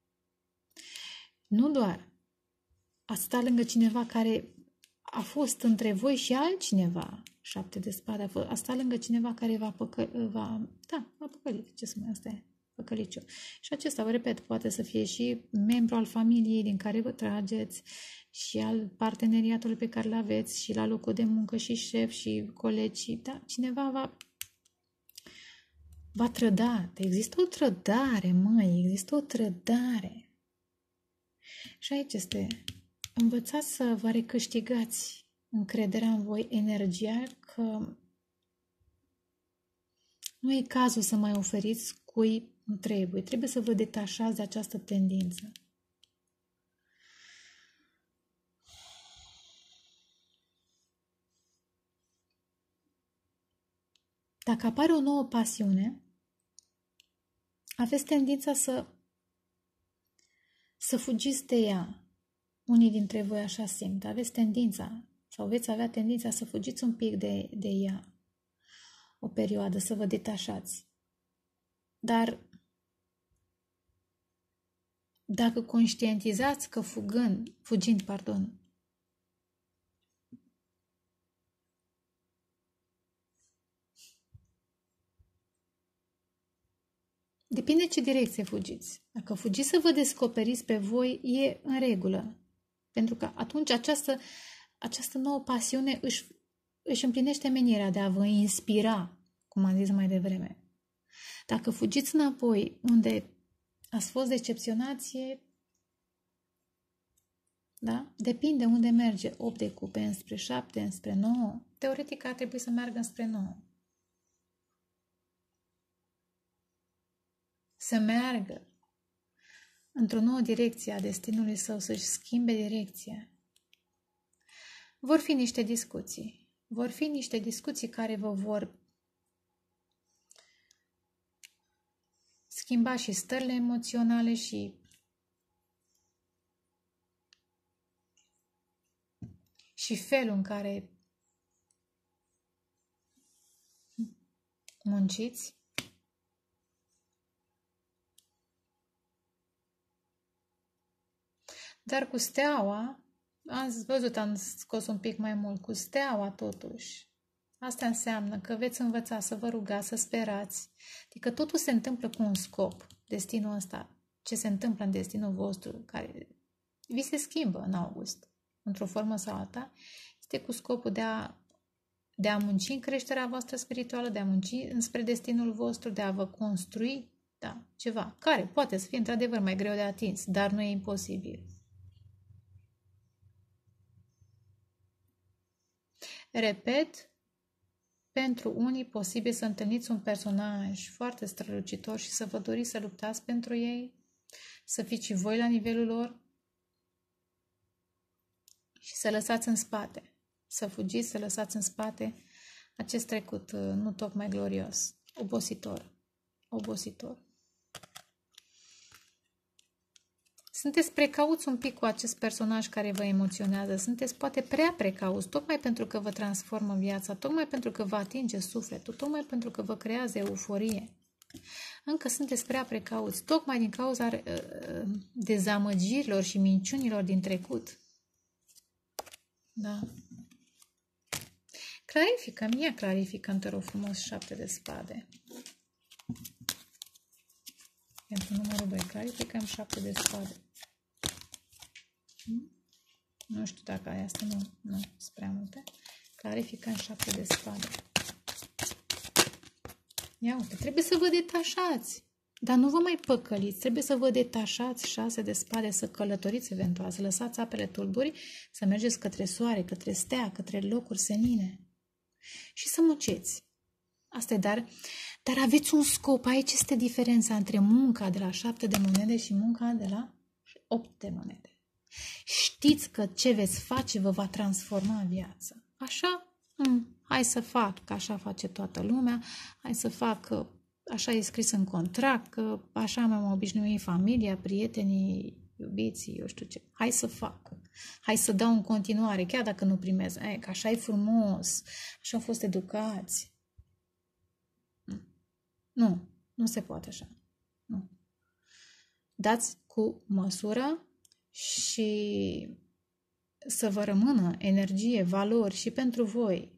Nu doar ați stat lângă cineva care a fost între voi și altcineva, șapte de spade, a stat lângă cineva care v-a păcălit, va, da, v-a păcălit, ce să mai asta e, păcăliciu. Și acesta, vă repet, poate să fie și membru al familiei din care vă trageți și al parteneriatului pe care îl aveți și la locul de muncă și șef și colegi, da, cineva va v-a trădat. Există o trădare, măi, există o trădare. Și aici este... Învățați să vă recâștigați încrederea în voi, energia, că nu e cazul să mai oferiți cui nu trebuie. Trebuie să vă detașați de această tendință. Dacă apare o nouă pasiune, aveți tendința să, să fugiți de ea. Unii dintre voi așa simt. Aveți tendința sau veți avea tendința să fugiți un pic de, de ea. O perioadă, să vă detașați. Dar dacă conștientizați că fugând, fugind, pardon, depinde ce direcție fugiți. Dacă fugiți să vă descoperiți pe voi, e în regulă. Pentru că atunci această, această nouă pasiune își, își împlinește menirea de a vă inspira, cum am zis mai devreme. Dacă fugiți înapoi, unde ați fost decepționați, e, da? Depinde unde merge opt de cupe, înspre șapte, înspre nouă. Teoretic ar trebui să meargă înspre nouă. Să meargă într-o nouă direcție a destinului său, să-și schimbe direcția. Vor fi niște discuții. Vor fi niște discuții care vă vor schimba și stările emoționale și și felul în care munciți. Dar cu steaua, ați văzut, am scos un pic mai mult, cu steaua totuși. Asta înseamnă că veți învăța să vă rugați, să sperați. Adică totul se întâmplă cu un scop. Destinul ăsta, ce se întâmplă în destinul vostru, care vi se schimbă în august, într-o formă sau alta, este cu scopul de a, de a munci în creșterea voastră spirituală, de a munci înspre destinul vostru, de a vă construi, da, ceva, care poate să fie într-adevăr mai greu de atins, dar nu e imposibil. Repet, pentru unii posibil să întâlniți un personaj foarte strălucitor și să vă doriți să luptați pentru ei, să fiți și voi la nivelul lor și să lăsați în spate, să fugiți, să lăsați în spate acest trecut nu tocmai glorios, obositor, obositor. Sunteți precauți un pic cu acest personaj care vă emoționează, sunteți poate prea precauți, tocmai pentru că vă transformă viața, tocmai pentru că vă atinge sufletul, tocmai pentru că vă creează euforie. Încă sunteți prea precauți, tocmai din cauza uh, dezamăgirilor și minciunilor din trecut. Da. Clarifică-mi, ia clarifică-mi, te rog frumos, șapte de spade. Pentru numărul doi, clarifică-mi șapte de spade. Nu știu dacă aia asta, nu, nu, sunt prea multe. Clarifică în șapte de spade. Ia uite, trebuie să vă detașați. Dar nu vă mai păcăliți, trebuie să vă detașați șase de spade, să călătoriți eventual, să lăsați apele tulburi, să mergeți către soare, către stea, către locuri senine. Și să munciți. Asta e, dar, dar aveți un scop. Aici este diferența între munca de la șapte de monede și munca de la opt de monede. Știți că ce veți face vă va transforma viața. Așa? Hmm, hai să fac, că așa face toată lumea, hai să fac, că așa e scris în contract, că așa mi-am obișnuit familia, prietenii, iubiții, eu știu ce. Hai să fac, hai să dau în continuare, chiar dacă nu primez. E, că așa e frumos, așa au fost educați. Nu, nu se poate așa. Nu. Dați cu măsură și să vă rămână energie, valori și pentru voi.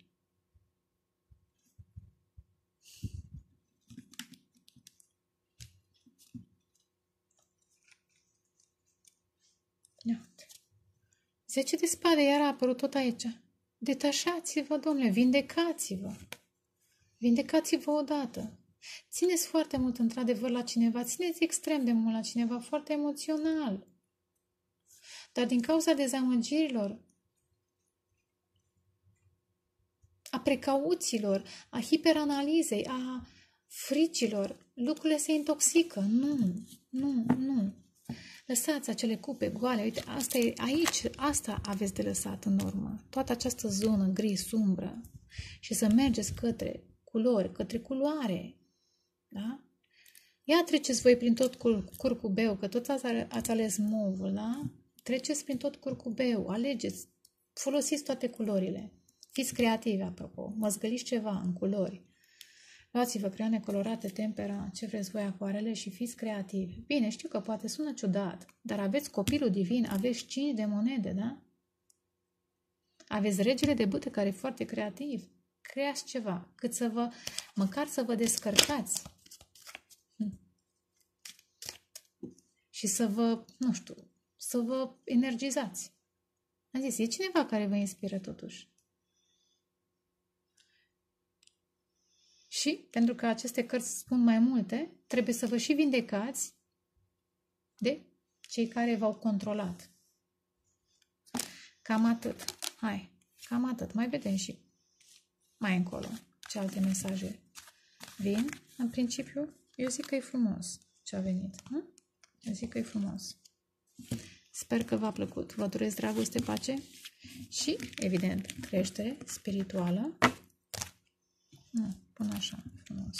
Iată. zece de spade, iar a apărut tot aici. Detașați-vă, domnule, vindecați-vă. Vindecați-vă odată. Țineți foarte mult, într-adevăr, la cineva. Țineți extrem de mult la cineva, foarte emoțional. Dar din cauza dezamăgirilor, a precauțiilor, a hiperanalizei, a fricilor, lucrurile se intoxică. Nu, nu, nu. Lăsați acele cupe goale. Uite, asta e, aici, asta aveți de lăsat în urmă. Toată această zonă gri, sumbră. Și să mergeți către culori, către culoare. Da? Ia treceți voi prin tot curcubeu, că toți ați, ați ales movul, da? Treceți prin tot curcubeu, alegeți, folosiți toate culorile. Fiți creativi, apropo, măzgăliți ceva în culori. Luați-vă creioane colorate, tempera, ce vreți voi, acoarele și fiți creativi. Bine, știu că poate sună ciudat, dar aveți copilul divin, aveți cinci de monede, da? Aveți regele de bâte care e foarte creativ. Creați ceva, cât să vă, măcar să vă descărcați. Și să vă, nu știu, să vă energizați. Am zis, e cineva care vă inspiră totuși. Și, pentru că aceste cărți spun mai multe, trebuie să vă și vindecați de cei care v-au controlat. Cam atât. Hai, cam atât. Mai vedem și mai încolo ce alte mesaje vin. În principiu, eu zic că e frumos ce a venit. Nu? Eu zic că e frumos. Sper că v-a plăcut. Vă doresc dragoste, pace și, evident, creștere spirituală. Nu, pun așa, frumos.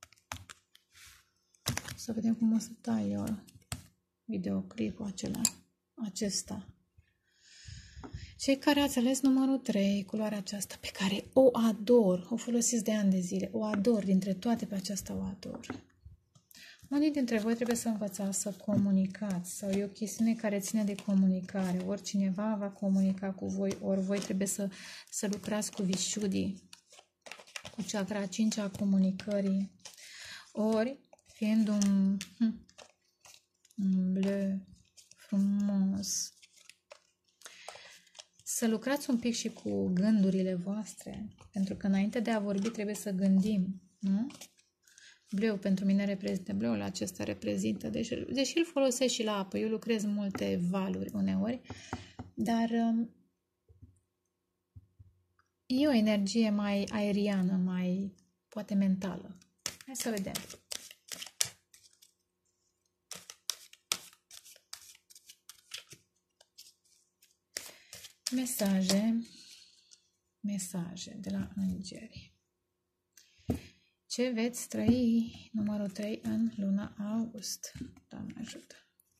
Să vedem cum o să tai eu videoclipul acela, acesta. Cei care ați ales numărul trei, culoarea aceasta, pe care o ador, o folosiți de ani de zile, o ador, dintre toate pe aceasta o ador. Unii dintre voi trebuie să învățați să comunicați, sau e o chestiune care ține de comunicare, ori cineva va comunica cu voi, ori voi trebuie să, să lucrați cu Vishuddhi, cu chakra a cincea a comunicării, ori fiind un, un bleu frumos, să lucrați un pic și cu gândurile voastre, pentru că înainte de a vorbi trebuie să gândim, nu? Bleu pentru mine reprezintă, bleul acesta reprezintă, deși, deși îl folosesc și la apă, eu lucrez multe valuri uneori, dar e o energie mai aeriană, mai poate mentală. Hai să vedem. Mesaje, mesaje de la îngeri. Ce veți trăi, numărul trei, în luna august? Doamne ajută!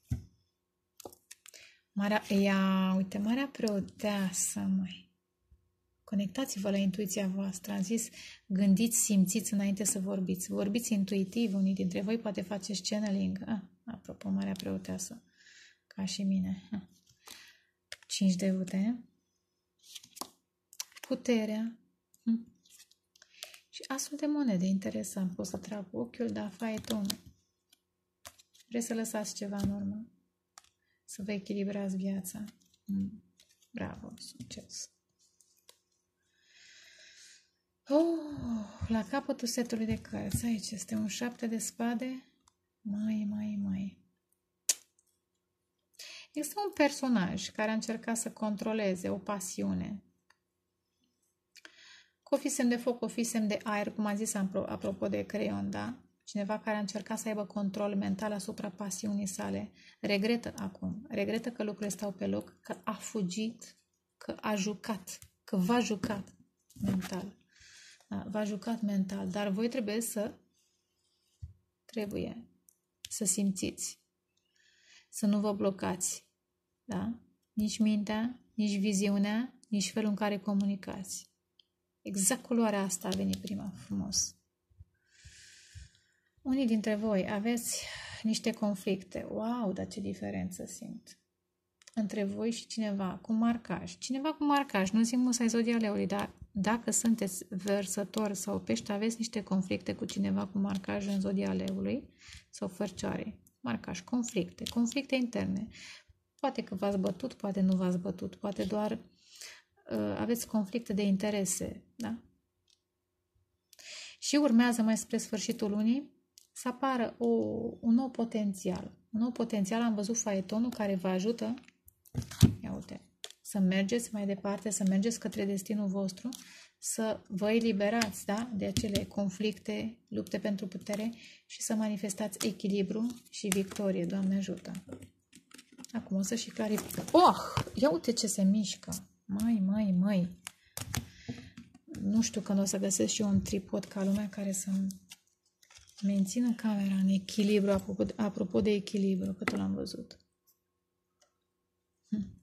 Marea, ea, uite, Marea Preoteasă, măi. Conectați-vă la intuiția voastră. Am zis, gândiți, simțiți înainte să vorbiți. Vorbiți intuitiv, unii dintre voi poate faceți channeling. Ah, apropo, Marea Preoteasă, ca și mine. Ah. Cinci de ute. Puterea. Hm. Și asul de monede, interesant. Pot să trag ochiul, dar faetonul. Vreți să lăsați ceva în urmă? Să vă echilibrați viața. Mm. Bravo, succes! Oh, la capătul setului de cărți. Aici este un șapte de spade. Mai, mai, mai. Există un personaj care a încercat să controleze o pasiune. Că o fi semn de foc, o fi semn de aer, cum am zis apropo de creion, da? Cineva care a încercat să aibă control mental asupra pasiunii sale. Regretă acum. Regretă că lucrurile stau pe loc, că a fugit, că a jucat, că v-a jucat mental. Da, v-a jucat mental, dar voi trebuie să trebuie să simțiți, să nu vă blocați, da? Nici mintea, nici viziunea, nici felul în care comunicați. Exact culoarea asta a venit prima, frumos. Unii dintre voi aveți niște conflicte. Wow, dar ce diferență simt. Între voi și cineva cu marcaj. Cineva cu marcaj, nu zic musai zodia leului, dar dacă sunteți vărsători sau pești, aveți niște conflicte cu cineva cu marcaj în zodia leului sau fărcioare. Marcaj, conflicte, conflicte interne. Poate că v-ați bătut, poate nu v-ați bătut, poate doar uh, aveți conflicte de interese, da? Și urmează mai spre sfârșitul lunii să apară o, un nou potențial. Un nou potențial, am văzut faetonul care vă ajută, ia uite, să mergeți mai departe, să mergeți către destinul vostru, să vă eliberați, da, de acele conflicte, lupte pentru putere și să manifestați echilibru și victorie. Doamne ajută! Acum o să și clarific. Oh! Ia uite ce se mișcă! Mai, mai, mai! Nu știu când o să găsesc și eu un tripod ca lumea care să-mi Mențină camera în echilibru, apropo de, apropo de echilibru, că tot l-am văzut. Hm.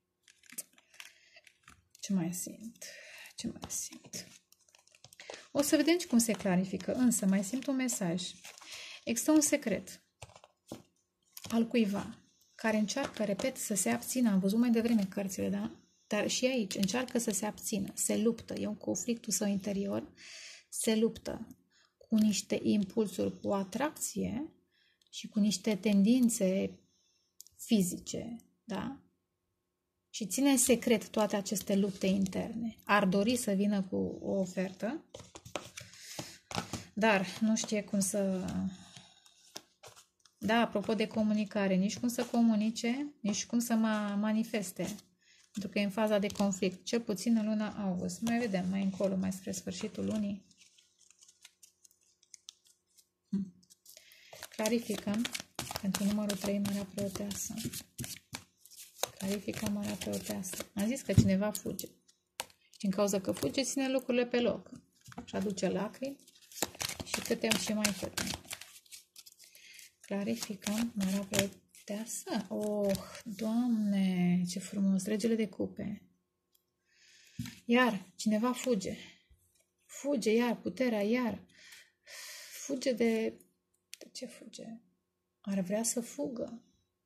Ce mai simt? Ce mai simt? O să vedem cum se clarifică, însă mai simt un mesaj. Există un secret al cuiva care încearcă, repet, să se abțină. Am văzut mai devreme cărțile, da? Dar și aici încearcă să se abțină, se luptă, e un conflictul său interior, se luptă cu niște impulsuri, cu atracție și cu niște tendințe fizice, da? Și ține în secret toate aceste lupte interne. Ar dori să vină cu o ofertă, dar nu știe cum să... Da, apropo de comunicare, nici cum să comunice, nici cum să mă manifeste. Pentru că e în faza de conflict, cel puțin în luna august. Mai vedem, mai încolo, mai spre sfârșitul lunii. Hm. Clarificăm pentru numărul trei, Marea Preoteasă. Clarificăm, Marea Preoteasă. Am zis că cineva fuge. Și din cauza că fuge, ține lucrurile pe loc. Și aduce lacrimi și câte și mai câte. Clarificăm, Marea Preoteasă. Oh, Doamne, ce frumos! Regele de cupe. Iar, cineva fuge. Fuge, iar, puterea, iar. Fuge de... De ce fuge? Ar vrea să fugă.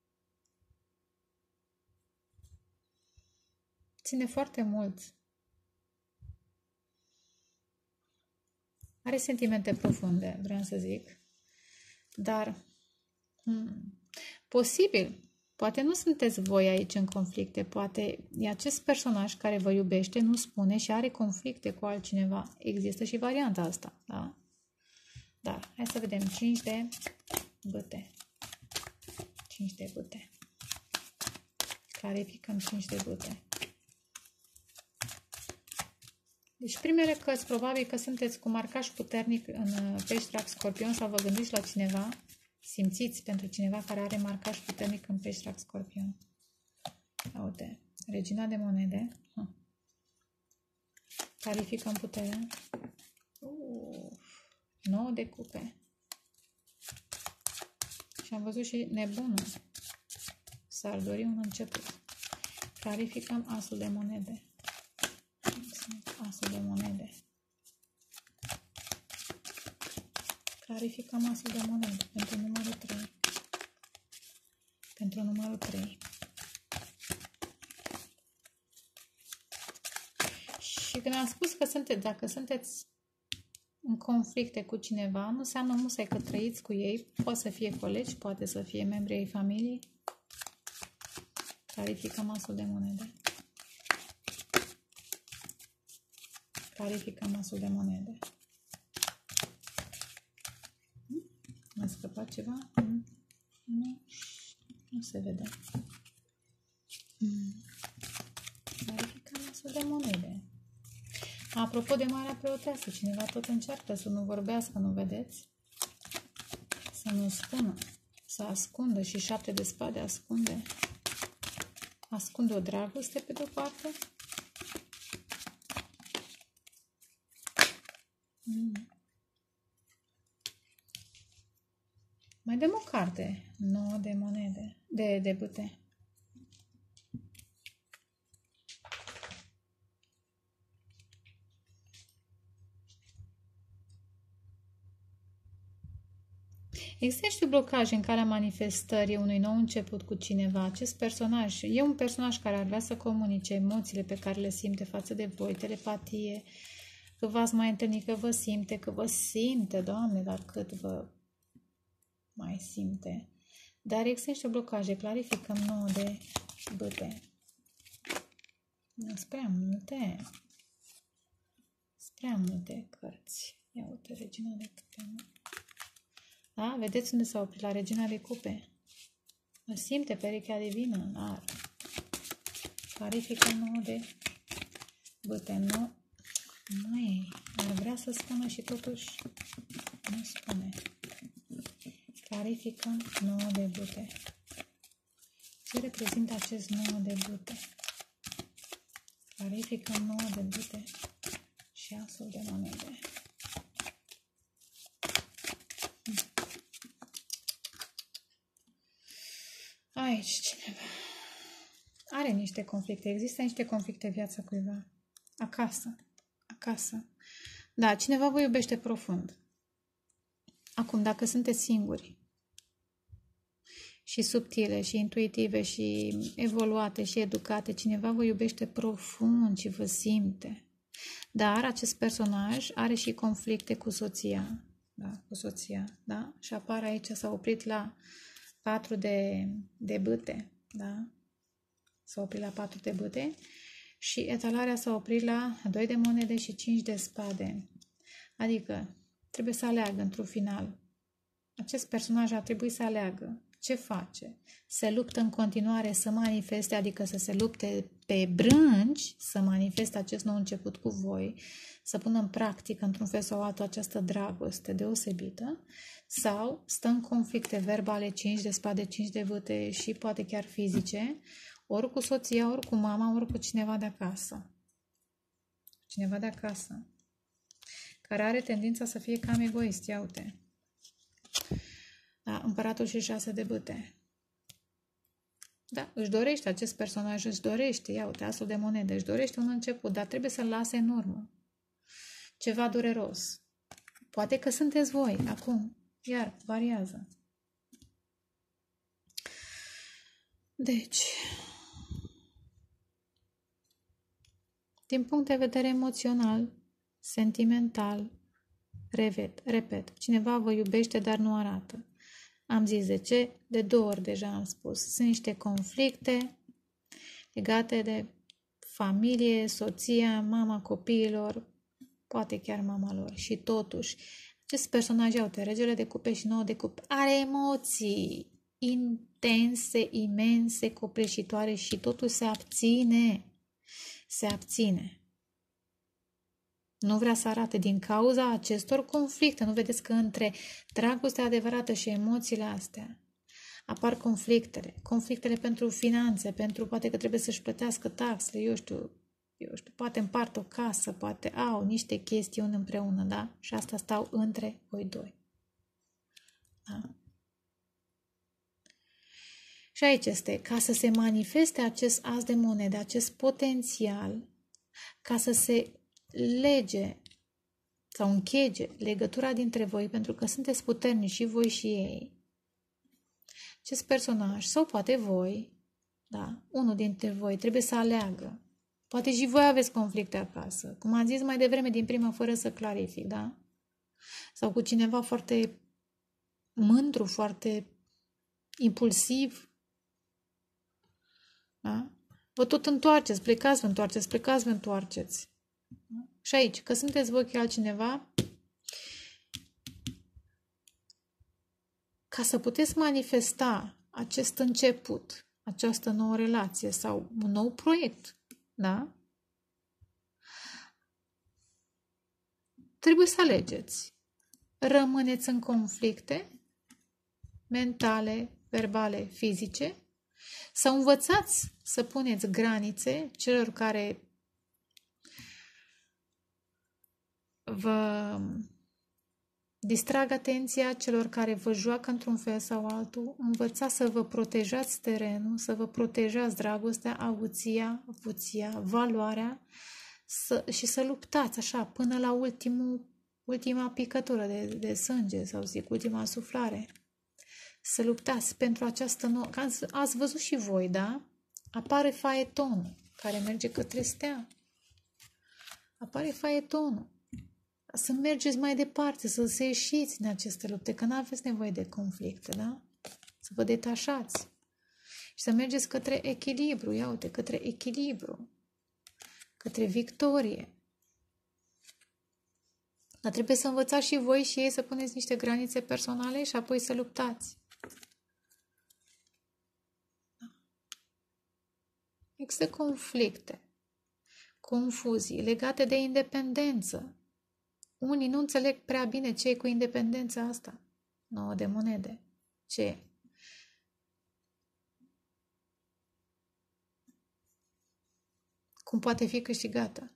Ține foarte mult. Are sentimente profunde, vreau să zic. Dar, hmm, posibil, poate nu sunteți voi aici în conflicte, poate e acest personaj care vă iubește, nu spune și are conflicte cu altcineva. Există și varianta asta, da? Dar, hai să vedem. cinci de bâte. cinci de bâte. Clarificăm cinci de bâte. Deci primele cărți, probabil că sunteți cu marcaj puternic în Pești, Rac, Scorpion sau vă gândiți la cineva, simțiți pentru cineva care are marcaj puternic în Pești, Rac, Scorpion. Uite, Regina de monede. Clarificăm puterea. Uf, nouă de cupe. Și am văzut și nebunul. S-ar dori un început. Clarificăm asul de monede. Asul de monede. Clarificăm asul de monede pentru numărul trei. Pentru numărul trei. Și când am spus că sunteți, dacă sunteți în conflicte cu cineva, nu înseamnă musai că trăiți cu ei. Poate să fie colegi, poate să fie membri ai familiei. Clarificăm asul de monede. Clarificăm asul de monede. M-a scăpat ceva? Nu, nu se vede. Clarificăm asul de monede. Apropo de Marea Preoteasă, cineva tot încearcă să nu vorbească, nu vedeți? Să nu spună, să ascundă și șapte de spade ascunde. Ascunde o dragoste pe de-o parte. Mm. Mai dăm o carte. nouă de monede. De, de bâte. Există niște blocaje în calea manifestării unui nou început cu cineva. Acest personaj e un personaj care ar vrea să comunice emoțiile pe care le simte față de voi, telepatie, că v-ați mai întâlnit, că vă simte, că vă simte, Doamne, dar cât vă mai simte. Dar există niște blocaje, clarificăm nouă de bâte. Sunt prea multe. Sunt prea multe cărți. Ia uite, Regina de Cupe. Da? Vedeți unde s-a oprit? La Regina de Cupe. Mă simte perechea divină. Dar clarificăm nouă de bâte. Nu. Măi, ar vrea să spună și totuși nu spune. Clarificăm nouă de bâte. Ce reprezintă acest nouă de bâte? Clarificăm nouă de bâte și asul de monede. Aici cineva are niște conflicte. Există niște conflicte în viața cuiva. Acasă. Acasă. Da, cineva vă iubește profund. Acum, dacă sunteți singuri și subtile și intuitive și evoluate și educate, cineva vă iubește profund și vă simte. Dar acest personaj are și conflicte cu soția. Da, cu soția, da? Și apar aici, s-a oprit la patru de, de bâte, da? S-a oprit la patru de bâte și etalarea s-a oprit la doi de monede și cinci de spade. Adică trebuie să aleagă într-un final. Acest personaj ar trebui să aleagă ce face. Se luptă în continuare să manifeste, adică să se lupte pe brânci, să manifeste acest nou început cu voi, să pună în practică într-un fel sau altul această dragoste deosebită, sau stă în conflicte verbale, cinci de spade, cinci de bâte și poate chiar fizice, ori cu soția, ori cu mama, ori cu cineva de acasă. Cineva de acasă, care are tendința să fie cam egoist, ia uite. Da, împăratul și șase de bâte. Da, își dorește, acest personaj își dorește, ia uite, asul de monede, își dorește un început, dar trebuie să-l lase în urmă. Ceva dureros. Poate că sunteți voi, acum, iar variază. Deci, din punct de vedere emoțional, sentimental, repet, repet, cineva vă iubește, dar nu arată. Am zis de ce? De două ori deja am spus. Sunt niște conflicte legate de familie, soția, mama copiilor, poate chiar mama lor. Și totuși, acest personaj, uite, regele de cupe și nouă de cupe, are emoții intense, imense, copleșitoare și totuși se abține. Se abține. Nu vrea să arate din cauza acestor conflicte. Nu vedeți că între dragostea adevărată și emoțiile astea apar conflictele. Conflictele pentru finanțe, pentru poate că trebuie să-și plătească taxele, eu știu, eu știu, poate împart o casă, poate au niște chestiuni împreună, da? Și asta stau între voi doi. Da? Și aici este, ca să se manifeste acest as de monede, acest potențial, ca să se lege sau închege legătura dintre voi, pentru că sunteți puternici și voi și ei. Acest personaj, sau poate voi, da, unul dintre voi trebuie să aleagă. Poate și voi aveți conflicte acasă, cum am zis mai devreme din prima, fără să clarific, da? Sau cu cineva foarte mândru, foarte impulsiv, da? Vă tot întoarceți, plecați, vă întoarceți, plecați, vă întoarceți. Și aici, că sunteți voi cu altcineva, ca să puteți manifesta acest început, această nouă relație sau un nou proiect, da? Trebuie să alegeți. Rămâneți în conflicte mentale, verbale, fizice, sau învățați să puneți granițe celor care vă distrag atenția, celor care vă joacă într-un fel sau altul, învățați să vă protejați terenul, să vă protejați dragostea, avuția, avuția, valoarea să, și să luptați așa până la ultimul, ultima picătură de, de sânge sau zic, ultima suflare. Să luptați pentru această nouă... Că ați, ați văzut și voi, da? Apare faetonul care merge către stea. Apare faetonul. Să mergeți mai departe, să se ieșiți din aceste lupte, că nu aveți nevoie de conflicte, da? Să vă detașați. Și să mergeți către echilibru, ia uite, către echilibru, către victorie. Dar trebuie să învățați și voi și ei să puneți niște granițe personale și apoi să luptați. Există conflicte, confuzii legate de independență. Unii nu înțeleg prea bine ce e cu independența asta. Nouă de monede. Ce e? Cum poate fi câștigată?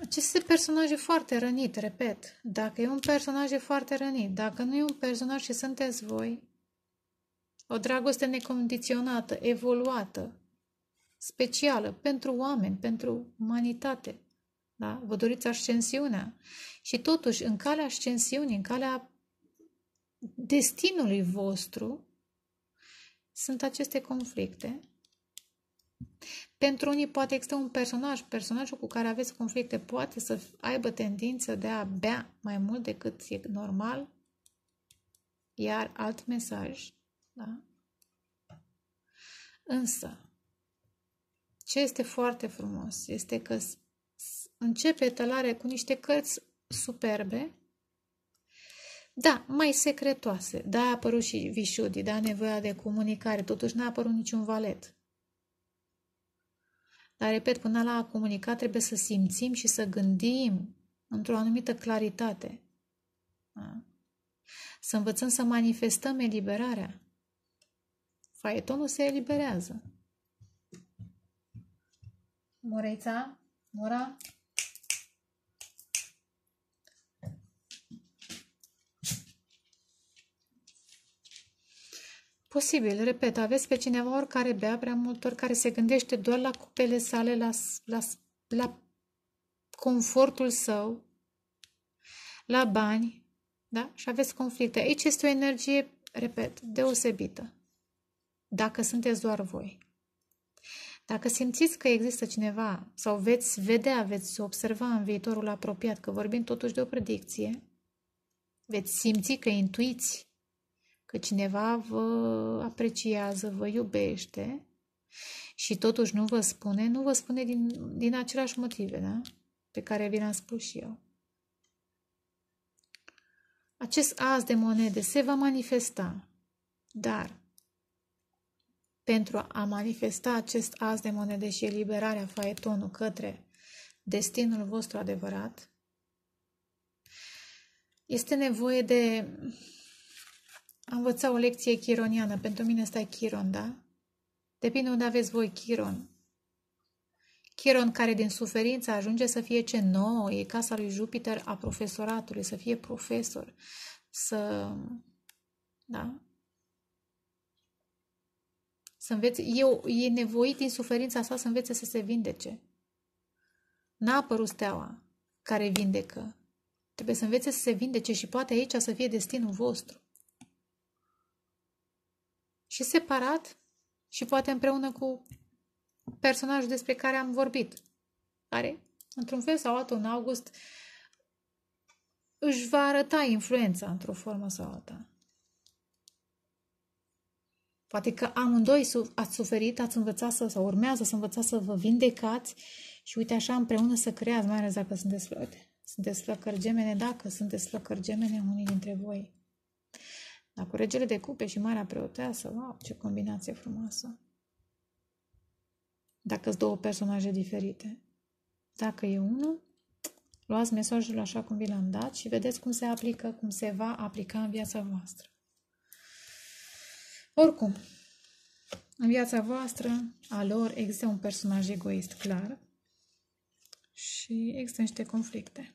Acest personaj e foarte rănit, repet. Dacă e un personaj e foarte rănit. Dacă nu e un personaj și sunteți voi, o dragoste necondiționată, evoluată, specială, pentru oameni, pentru umanitate. Da? Vă doriți ascensiunea. Și totuși, în calea ascensiunii, în calea destinului vostru, sunt aceste conflicte. Pentru unii poate exista un personaj, personajul cu care aveți conflicte poate să aibă tendință de a bea mai mult decât e normal, iar alt mesaj, da? Însă, ce este foarte frumos este că începe etalare cu niște cărți superbe, da, mai secretoase, da, a apărut și Vișudi, da, nevoia de comunicare, totuși n-a apărut niciun valet. Dar, repet, până la a comunica trebuie să simțim și să gândim într-o anumită claritate. Da? Să învățăm să manifestăm eliberarea. Faetonul se eliberează. Moreița? Mora? Posibil, repet, aveți pe cineva oricare bea prea mult, ori care se gândește doar la cupele sale, la, la, la confortul său, la bani, da? Și aveți conflicte. Aici este o energie, repet, deosebită. Dacă sunteți doar voi. Dacă simțiți că există cineva sau veți vedea, veți observa în viitorul apropiat, că vorbim totuși de o predicție, veți simți că intuiți că cineva vă apreciază, vă iubește și totuși nu vă spune, nu vă spune din, din aceleași motive, da? Pe care vi le-am spus și eu. Acest as de monede se va manifesta, dar pentru a manifesta acest as de monede și eliberarea faetonul către destinul vostru adevărat, este nevoie de a învăța o lecție chironiană. Pentru mine ăsta e Chiron, da? Depinde unde aveți voi Chiron. Chiron care din suferință ajunge să fie ce nouă, e casa lui Jupiter a profesoratului, să fie profesor, să... da? Să învețe, eu, e nevoit din suferința sa să învețe să se vindece. N-a apărut steaua care vindecă. Trebuie să învețe să se vindece și poate aici să fie destinul vostru. Și separat și poate împreună cu personajul despre care am vorbit, care, într-un fel sau altul, în august, își va arăta influența într-o formă sau alta. Poate că amândoi ați suferit, ați învățat să, sau urmează să învățați să vă vindecați și uite așa împreună să creați, mai ales dacă sunteți, sunteți flăcări gemene, dacă sunteți flăcări gemene, unii dintre voi. Dar cu regele de cupe și Marea Preoteasă, wow, ce combinație frumoasă. Dacă sunt două personaje diferite. Dacă e unul, luați mesajul așa cum vi l-am dat și vedeți cum se aplică, cum se va aplica în viața voastră. Oricum, în viața voastră, a lor, există un personaj egoist clar și există niște conflicte.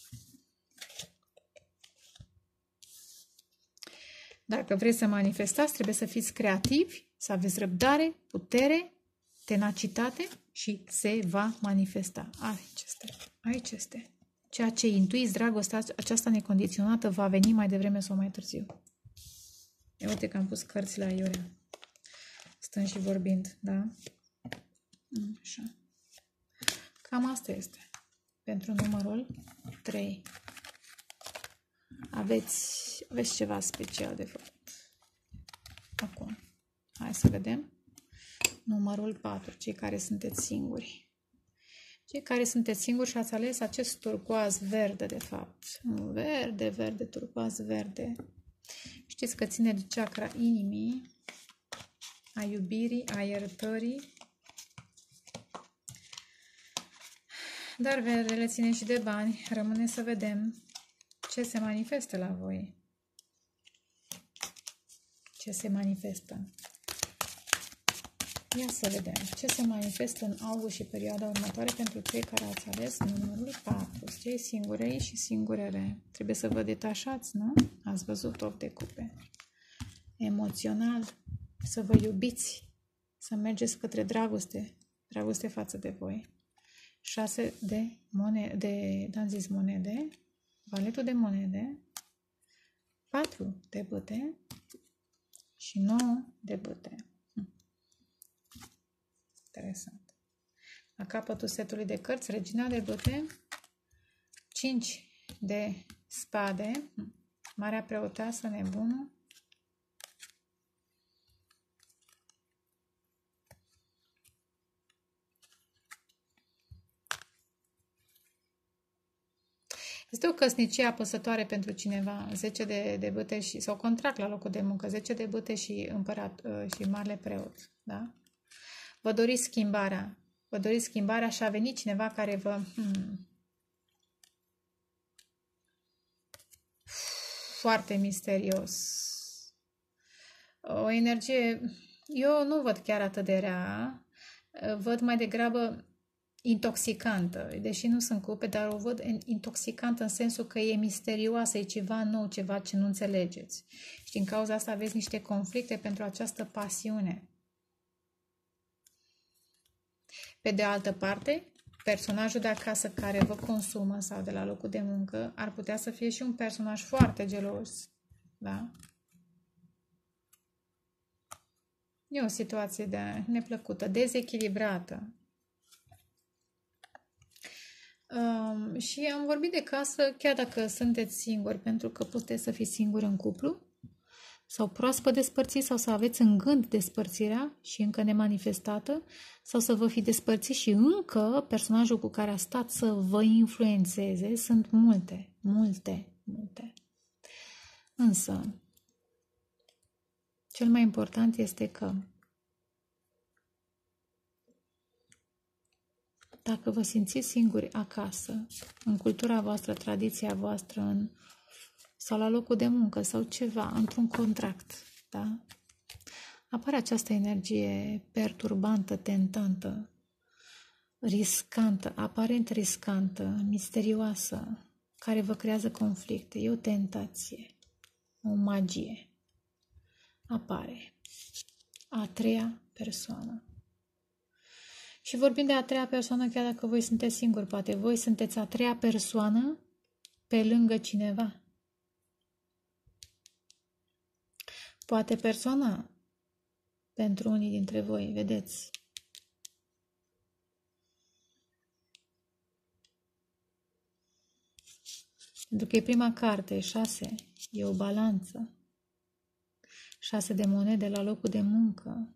Dacă vreți să manifestați, trebuie să fiți creativi, să aveți răbdare, putere, tenacitate și se va manifesta. Aici este. Aici este. Ceea ce intuiți, dragostea aceasta necondiționată va veni mai devreme sau mai târziu. Eu uite că am pus cărțile aiurea. Stând și vorbind, da? Așa. Cam asta este. Pentru numărul trei. Aveți, aveți ceva special de fapt. Acum. Hai să vedem. Numărul patru. Cei care sunteți singuri. Cei care sunteți singuri și ați ales acest turcoaz verde, de fapt. Verde, verde, turcoaz verde. Știți că ține de chakra inimii, a iubirii, a iertării. Dar verdele ține și de bani. Rămâne să vedem ce se manifestă la voi. Ce se manifestă. Ia să vedem ce se manifestă în august și perioada următoare pentru cei care ați ales numărul patru. Cei singurei și singurele. Trebuie să vă detașați, nu? Ați văzut opt de cupe. Emoțional, să vă iubiți, să mergeți către dragoste, dragoste față de voi. șase de monede, de, d-am zis monede, valetul de monede, patru de bâte și nouă de bâte. Hm. Interesant. La capătul setului de cărți, regina de bâte, cinci de spade, marea preoteasă, nebunul, este o căsnicie apăsătoare pentru cineva, zece de, de bâte și, sau contract la locul de muncă, zece de bâte și împărat și marele preot, da? Vă doriți schimbarea, vă doriți schimbarea și a venit cineva care vă... Hmm, foarte misterios. O energie, eu nu văd chiar atât de rea, văd mai degrabă intoxicantă, deși nu sunt cupe, dar o văd intoxicantă în sensul că e misterioasă, e ceva nou, ceva ce nu înțelegeți. Și din cauza asta aveți niște conflicte pentru această pasiune. Pe de altă parte, personajul de acasă care vă consumă sau de la locul de muncă ar putea să fie și un personaj foarte gelos, da? E o situație de neplăcută, dezechilibrată. Um, și am vorbit de casă, chiar dacă sunteți singuri, pentru că puteți să fiți singuri în cuplu, sau proaspăt despărțiți, sau să aveți în gând despărțirea și încă nemanifestată, sau să vă fi despărțit și încă personajul cu care a stat să vă influențeze. Sunt multe, multe, multe. Însă, cel mai important este că dacă vă simțiți singuri acasă, în cultura voastră, tradiția voastră, în, sau la locul de muncă, sau ceva, într-un contract, da? Apare această energie perturbantă, tentantă, riscantă, aparent riscantă, misterioasă, care vă creează conflicte. E o tentație, o magie. Apare a treia persoană. Și vorbim de a treia persoană, chiar dacă voi sunteți singuri, poate voi sunteți a treia persoană pe lângă cineva. Poate persoana pentru unii dintre voi, vedeți. Pentru că e prima carte, șase, e o balanță. Șase de monede la locul de muncă.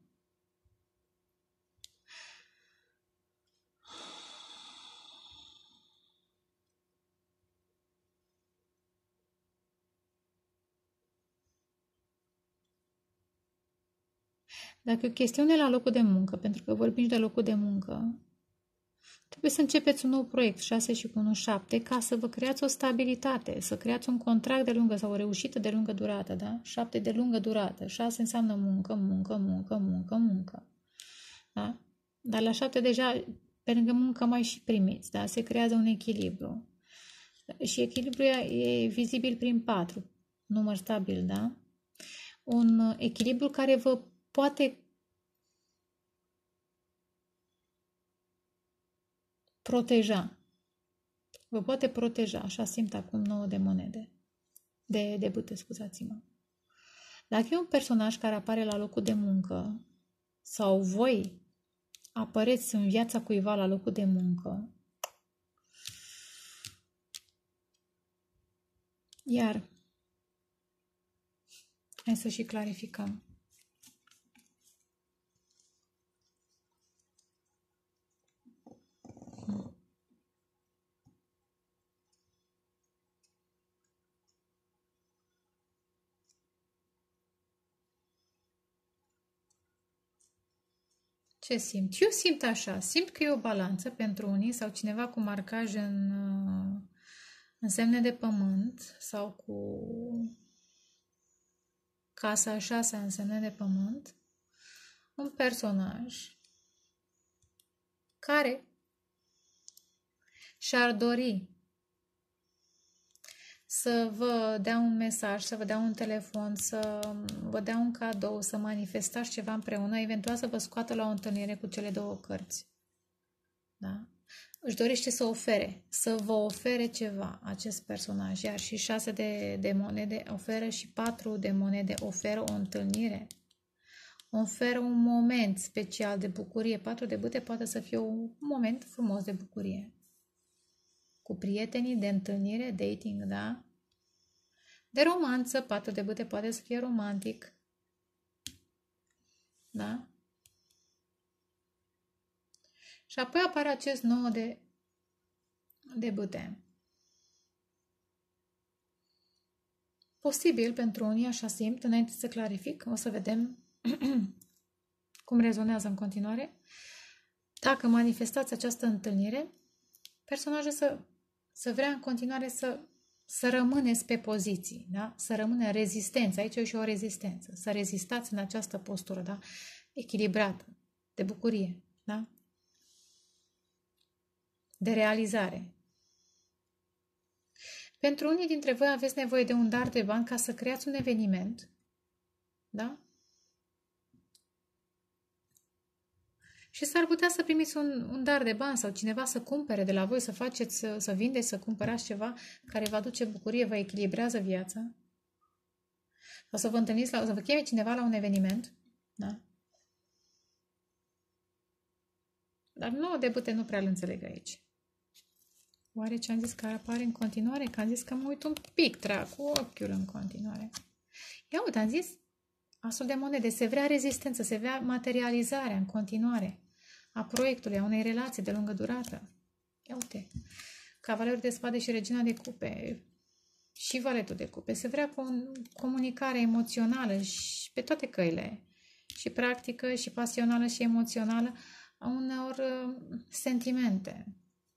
Dacă e o chestiune la locul de muncă, pentru că vorbim de locul de muncă, trebuie să începeți un nou proiect, șase și cu unu, șapte, ca să vă creați o stabilitate, să creați un contract de lungă sau o reușită de lungă durată, da? șapte de lungă durată, șase înseamnă muncă, muncă, muncă, muncă, muncă. Da? Dar la șapte deja, pe lângă muncă mai și primiți, da? Se creează un echilibru. Și echilibrul e vizibil prin patru, număr stabil, da? Un echilibru care vă poate proteja. Vă poate proteja. Așa simt acum nouă de monede. De, de bâte, scuzați-mă. Dacă e un personaj care apare la locul de muncă sau voi apăreți în viața cuiva la locul de muncă, iar hai să și clarificăm. Ce simt? Eu simt așa. Simt că e o balanță pentru unii sau cineva cu marcaj în, în semne de pământ sau cu casa a șasea în semne de pământ. un personaj care și-ar dori să vă dea un mesaj, să vă dea un telefon, să vă dea un cadou, să manifestați ceva împreună, eventual să vă scoată la o întâlnire cu cele două cărți. Da? Își dorește să ofere, să vă ofere ceva acest personaj, iar și șase de, de monede oferă și patru de monede oferă o întâlnire, oferă un moment special de bucurie. Patru de bâte poate să fie un moment frumos de bucurie. Cu prietenii, de întâlnire, dating, da? De romanță, patru de bâte poate să fie romantic. Da? Și apoi apare acest nouă de, de bâte. Posibil pentru unii, așa simt, înainte să clarific, o să vedem cum rezonează în continuare. Dacă manifestați această întâlnire, personajul să, să vrea în continuare să, să rămâneți pe poziții, da? Să rămână rezistență. Aici e și o rezistență. Să rezistați în această postură, da? Echilibrată, de bucurie, da? De realizare. Pentru unii dintre voi aveți nevoie de un dar de bani ca să creați un eveniment, da? Și s-ar putea să primiți un, un dar de bani sau cineva să cumpere de la voi, să faceți, să, să vindeți, să cumpărați ceva care vă aduce bucurie, vă echilibrează viața. Sau să vă întâlniți, la, să vă cheme cineva la un eveniment, da? Dar nouă de bâte nu prea îl înțeleg aici. Oare ce am zis că apare în continuare? Că am zis că mă uit un pic, trag cu ochiul în continuare. Ia uite, am zis asul de monede. Se vrea rezistență, se vrea materializarea în continuare a proiectului, a unei relații de lungă durată. Ia uite, cavalerul de spade și regina de cupe și valetul de cupe. Se vrea comunicare emoțională și pe toate căile. Și practică, și pasională, și emoțională, a unor sentimente.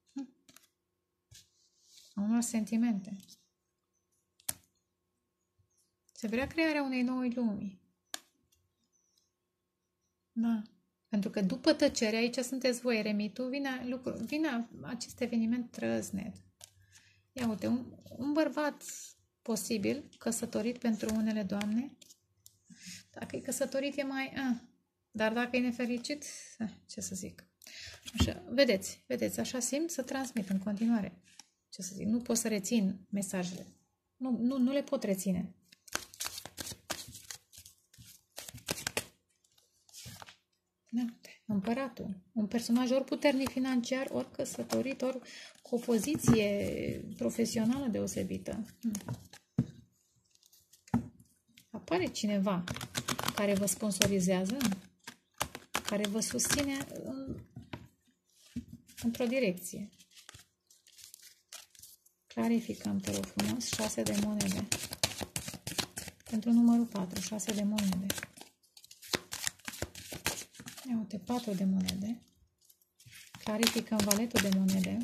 A unor sentimente. Se vrea crearea unei noi lumi. Da. Pentru că după tăcere, aici sunteți voi, eremitul, vine, lucru, vine acest eveniment trăznet. Ia uite, un, un bărbat posibil, căsătorit pentru unele doamne. Dacă e căsătorit e mai... A, dar dacă e nefericit, a, ce să zic. Așa, vedeți, vedeți, așa simt să transmit în continuare. Ce să zic, nu pot să rețin mesajele. Nu, nu, nu le pot reține. Împăratul. Un personaj ori puternic financiar, ori căsătorit, ori cu o poziție profesională deosebită. Apare cineva care vă sponsorizează, care vă susține în, într-o direcție. Clarificăm, te rog frumos, șase de monede. Pentru numărul patru, șase de monede. Ia uite, patru de monede. Clarificăm valetul de monede.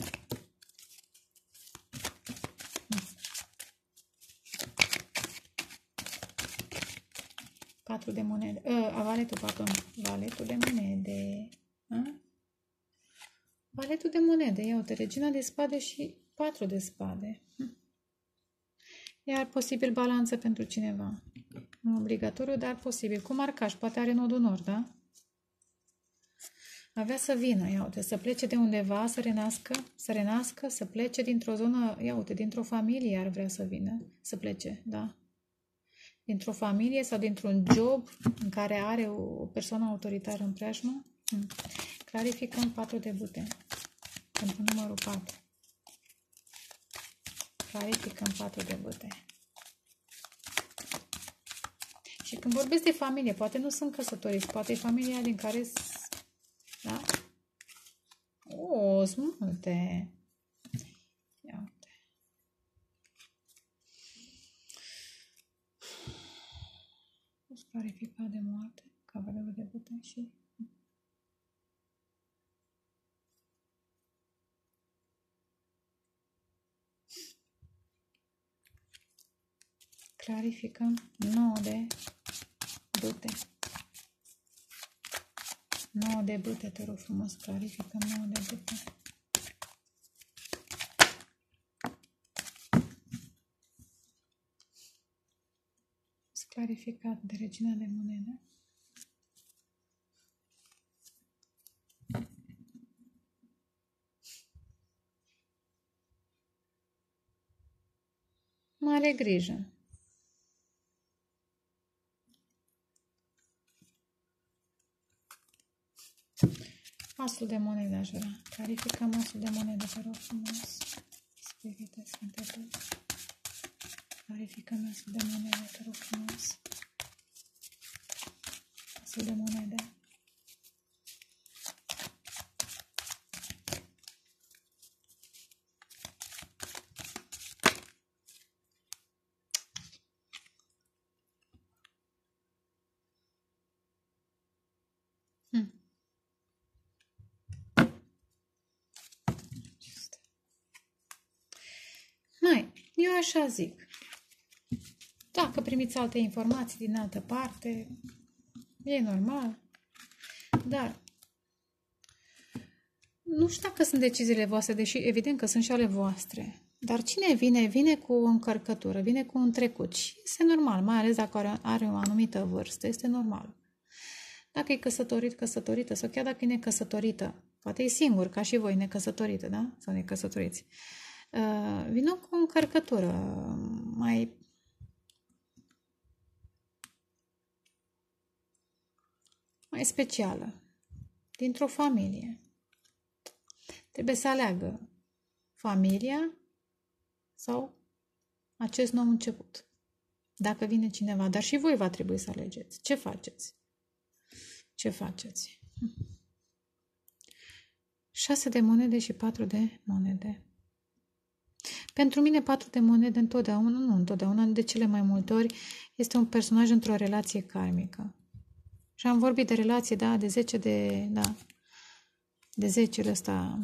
patru de monede. Uh, valetul, pardon. Valetul de monede. A? Valetul de monede. Ia uite, regina de spade și patru de spade. Iar posibil balanță pentru cineva. Nu obligatoriu, dar posibil. Cu marcaj. Poate are nodul nord, da? Avea să vină, ia uite, să plece de undeva, să renască, să renască, să plece dintr-o zonă, ia uite, dintr-o familie ar vrea să vină, să plece, da? Dintr-o familie sau dintr-un job în care are o, o persoană autoritară în preajmă. Hmm. Clarificăm patru de bâte. Pentru numărul patru. Clarificăm patru de bâte. Și când vorbesc de familie, poate nu sunt căsătoriți, poate e familia din care... Da? O, sunt multe. Ia uite. O clarificat de moarte, cavalerul de bâte și... Clarificăm nouă de bâte. nouă de bâte, te rog frumos, clarificăm nouă de bâte. Clarificat de regina de monede. Mare grijă. Asul de monede aș vrea. Clarificăm asul de monede, te rog frumos. Spirite Sfinte Duh. Clarificăm asul de monede, te rog frumos. Asul de monede. Hmm. Mai, eu așa zic. Dacă primiți alte informații din altă parte, e normal. Dar nu știu dacă sunt deciziile voastre, deși evident că sunt și ale voastre. Dar cine vine, vine cu o încărcătură, vine cu un trecut. Și este normal, mai ales dacă are, are o anumită vârstă, este normal. Dacă e căsătorit, căsătorită, sau chiar dacă e necăsătorită, poate e singur, ca și voi, necăsătorită, da? Sau necăsătoriți. Uh, vină cu o încărcătură mai... mai specială, dintr-o familie. Trebuie să aleagă familia sau acest nou început. Dacă vine cineva, dar și voi va trebui să alegeți. Ce faceți? Ce faceți? Șase de monede și patru de monede. Pentru mine, patru de monede întotdeauna, nu întotdeauna, de cele mai multe ori, este un personaj într-o relație karmică. Și am vorbit de relație, da, de zece de, da, de zece ăsta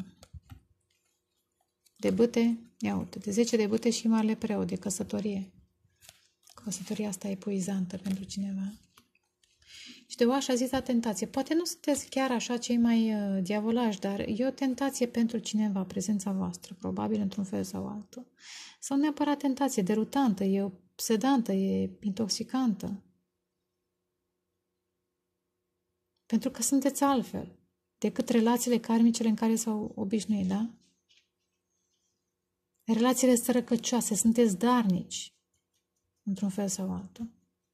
de bâte, ia uite, de zece de bâte și marele preot, de căsătorie. Căsătoria asta e epuizantă pentru cineva. Și de o așa zisă tentație. Poate nu sunteți chiar așa cei mai uh, diavolași, dar e o tentație pentru cineva, prezența voastră, probabil într-un fel sau altul. Sau neapărat tentație, derutantă, e obsedantă, e intoxicantă. Pentru că sunteți altfel decât relațiile karmice în care s-au obișnuit, da? Relațiile sărăcăcioase, sunteți darnici, într-un fel sau altul.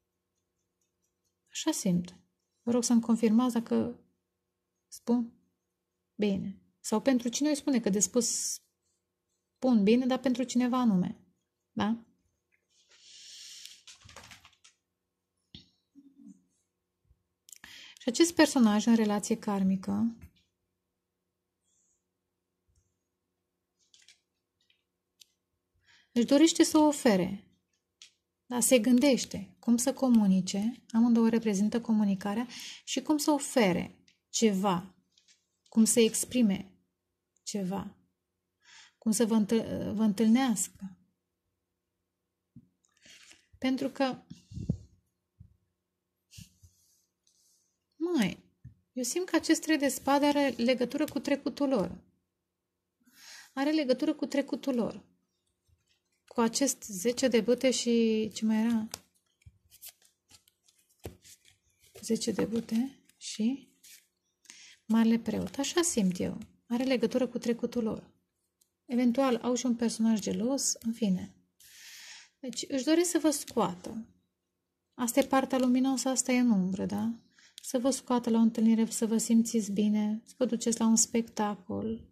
Așa simt. Vă rog să-mi confirmați dacă spun bine. Sau pentru cine îi spune că de spus spun bine, dar pentru cineva anume. Da? Și acest personaj în relație karmică își dorește să o ofere. Dar se gândește cum să comunice, amândouă reprezintă comunicarea, și cum să ofere ceva, cum să exprime ceva, cum să vă, întâl- vă întâlnească. Pentru că, mai, eu simt că acest trei de spade are legătură cu trecutul lor. Are legătură cu trecutul lor. Cu acest zece de bâte și ce mai era? zece de bâte și marele preot. Așa simt eu. Are legătură cu trecutul lor. Eventual au și un personaj gelos, în fine. Deci își doresc să vă scoată. Asta e partea luminoasă, asta e în umbră, da? Să vă scoată la o întâlnire, să vă simțiți bine, să vă duceți la un spectacol,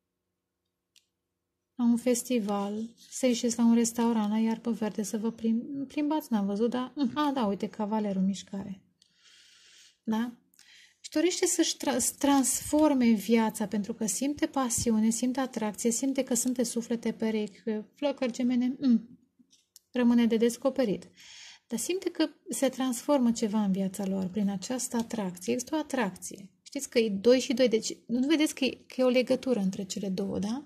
la un festival, să ieșiți la un restaurant, la iarbă verde, să vă plim- plimbați, n-am văzut, dar... A, da, uite, cavalerul mișcare. Da? Și dorește să-și tra- transforme viața, pentru că simte pasiune, simte atracție, simte că sunteți suflete perechi, flăcări gemene, mm, rămâne de descoperit. Dar simte că se transformă ceva în viața lor prin această atracție. Există o atracție. Știți că e doi și doi, deci nu vedeți că e, că e o legătură între cele două, da?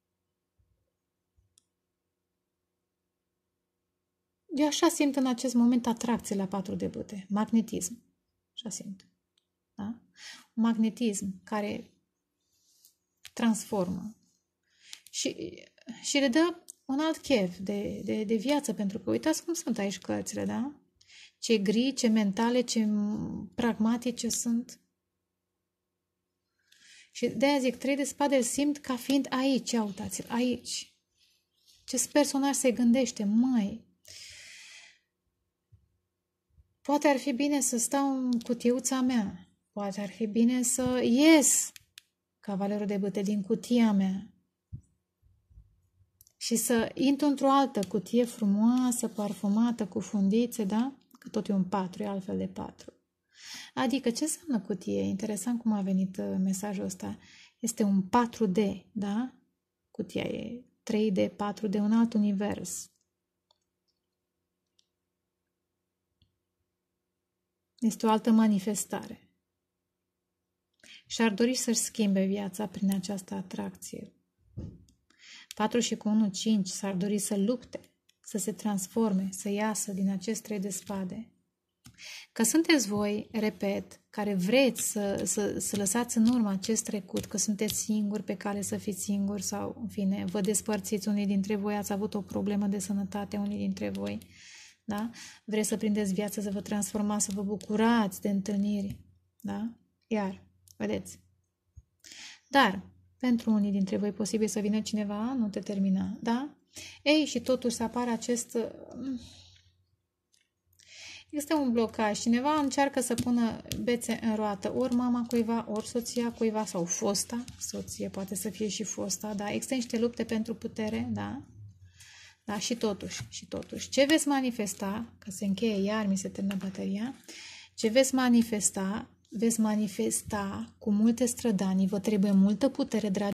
Eu așa simt în acest moment atracție la patru de bâte, magnetism. Așa simt. Da? magnetism care transformă și, și le dă un alt chef de, de, de viață, pentru că uitați cum sunt aici cărțile, da? Ce gri, ce mentale, ce pragmatice sunt. Și de-aia zic, trei de spade îl simt ca fiind aici, ia uitați-l, aici. Ce personaj se gândește, măi, poate ar fi bine să stau în cutiuța mea, poate ar fi bine să ies cavalerul de bâte din cutia mea și să intru într-o altă cutie frumoasă, parfumată, cu fundițe, da? Că tot e un patru, e altfel de patru. Adică, ce înseamnă cutie? Interesant cum a venit mesajul ăsta. Este un patru D, da? Cutia e trei D, patru D, un alt univers. Este o altă manifestare. Și ar dori să-și schimbe viața prin această atracție. patru și cu unu, cinci, s-ar dori să lupte, să se transforme, să iasă din acest trei de spade. Că sunteți voi, repet, care vreți să, să, să lăsați în urmă acest trecut, că sunteți singuri, pe cale să fiți singuri sau, în fine, vă despărțiți, unii dintre voi ați avut o problemă de sănătate, unii dintre voi, da? Vreți să prindeți viața, să vă transformați, să vă bucurați de întâlniri, da? Iar, vedeți. Dar, pentru unii dintre voi, posibil să vină cineva, nu te termina, da? Ei, și totuși să apară acest... Este un blocaj. Cineva încearcă să pună bețe în roată. Ori mama cuiva, ori soția cuiva, sau fosta. Soție poate să fie și fosta, da? Există niște lupte pentru putere, da? Da, și totuși, și totuși. Ce veți manifesta, că se încheie iar, mi se termină bateria, ce veți manifesta, veți manifesta cu multe strădanii, vă trebuie multă putere, dragi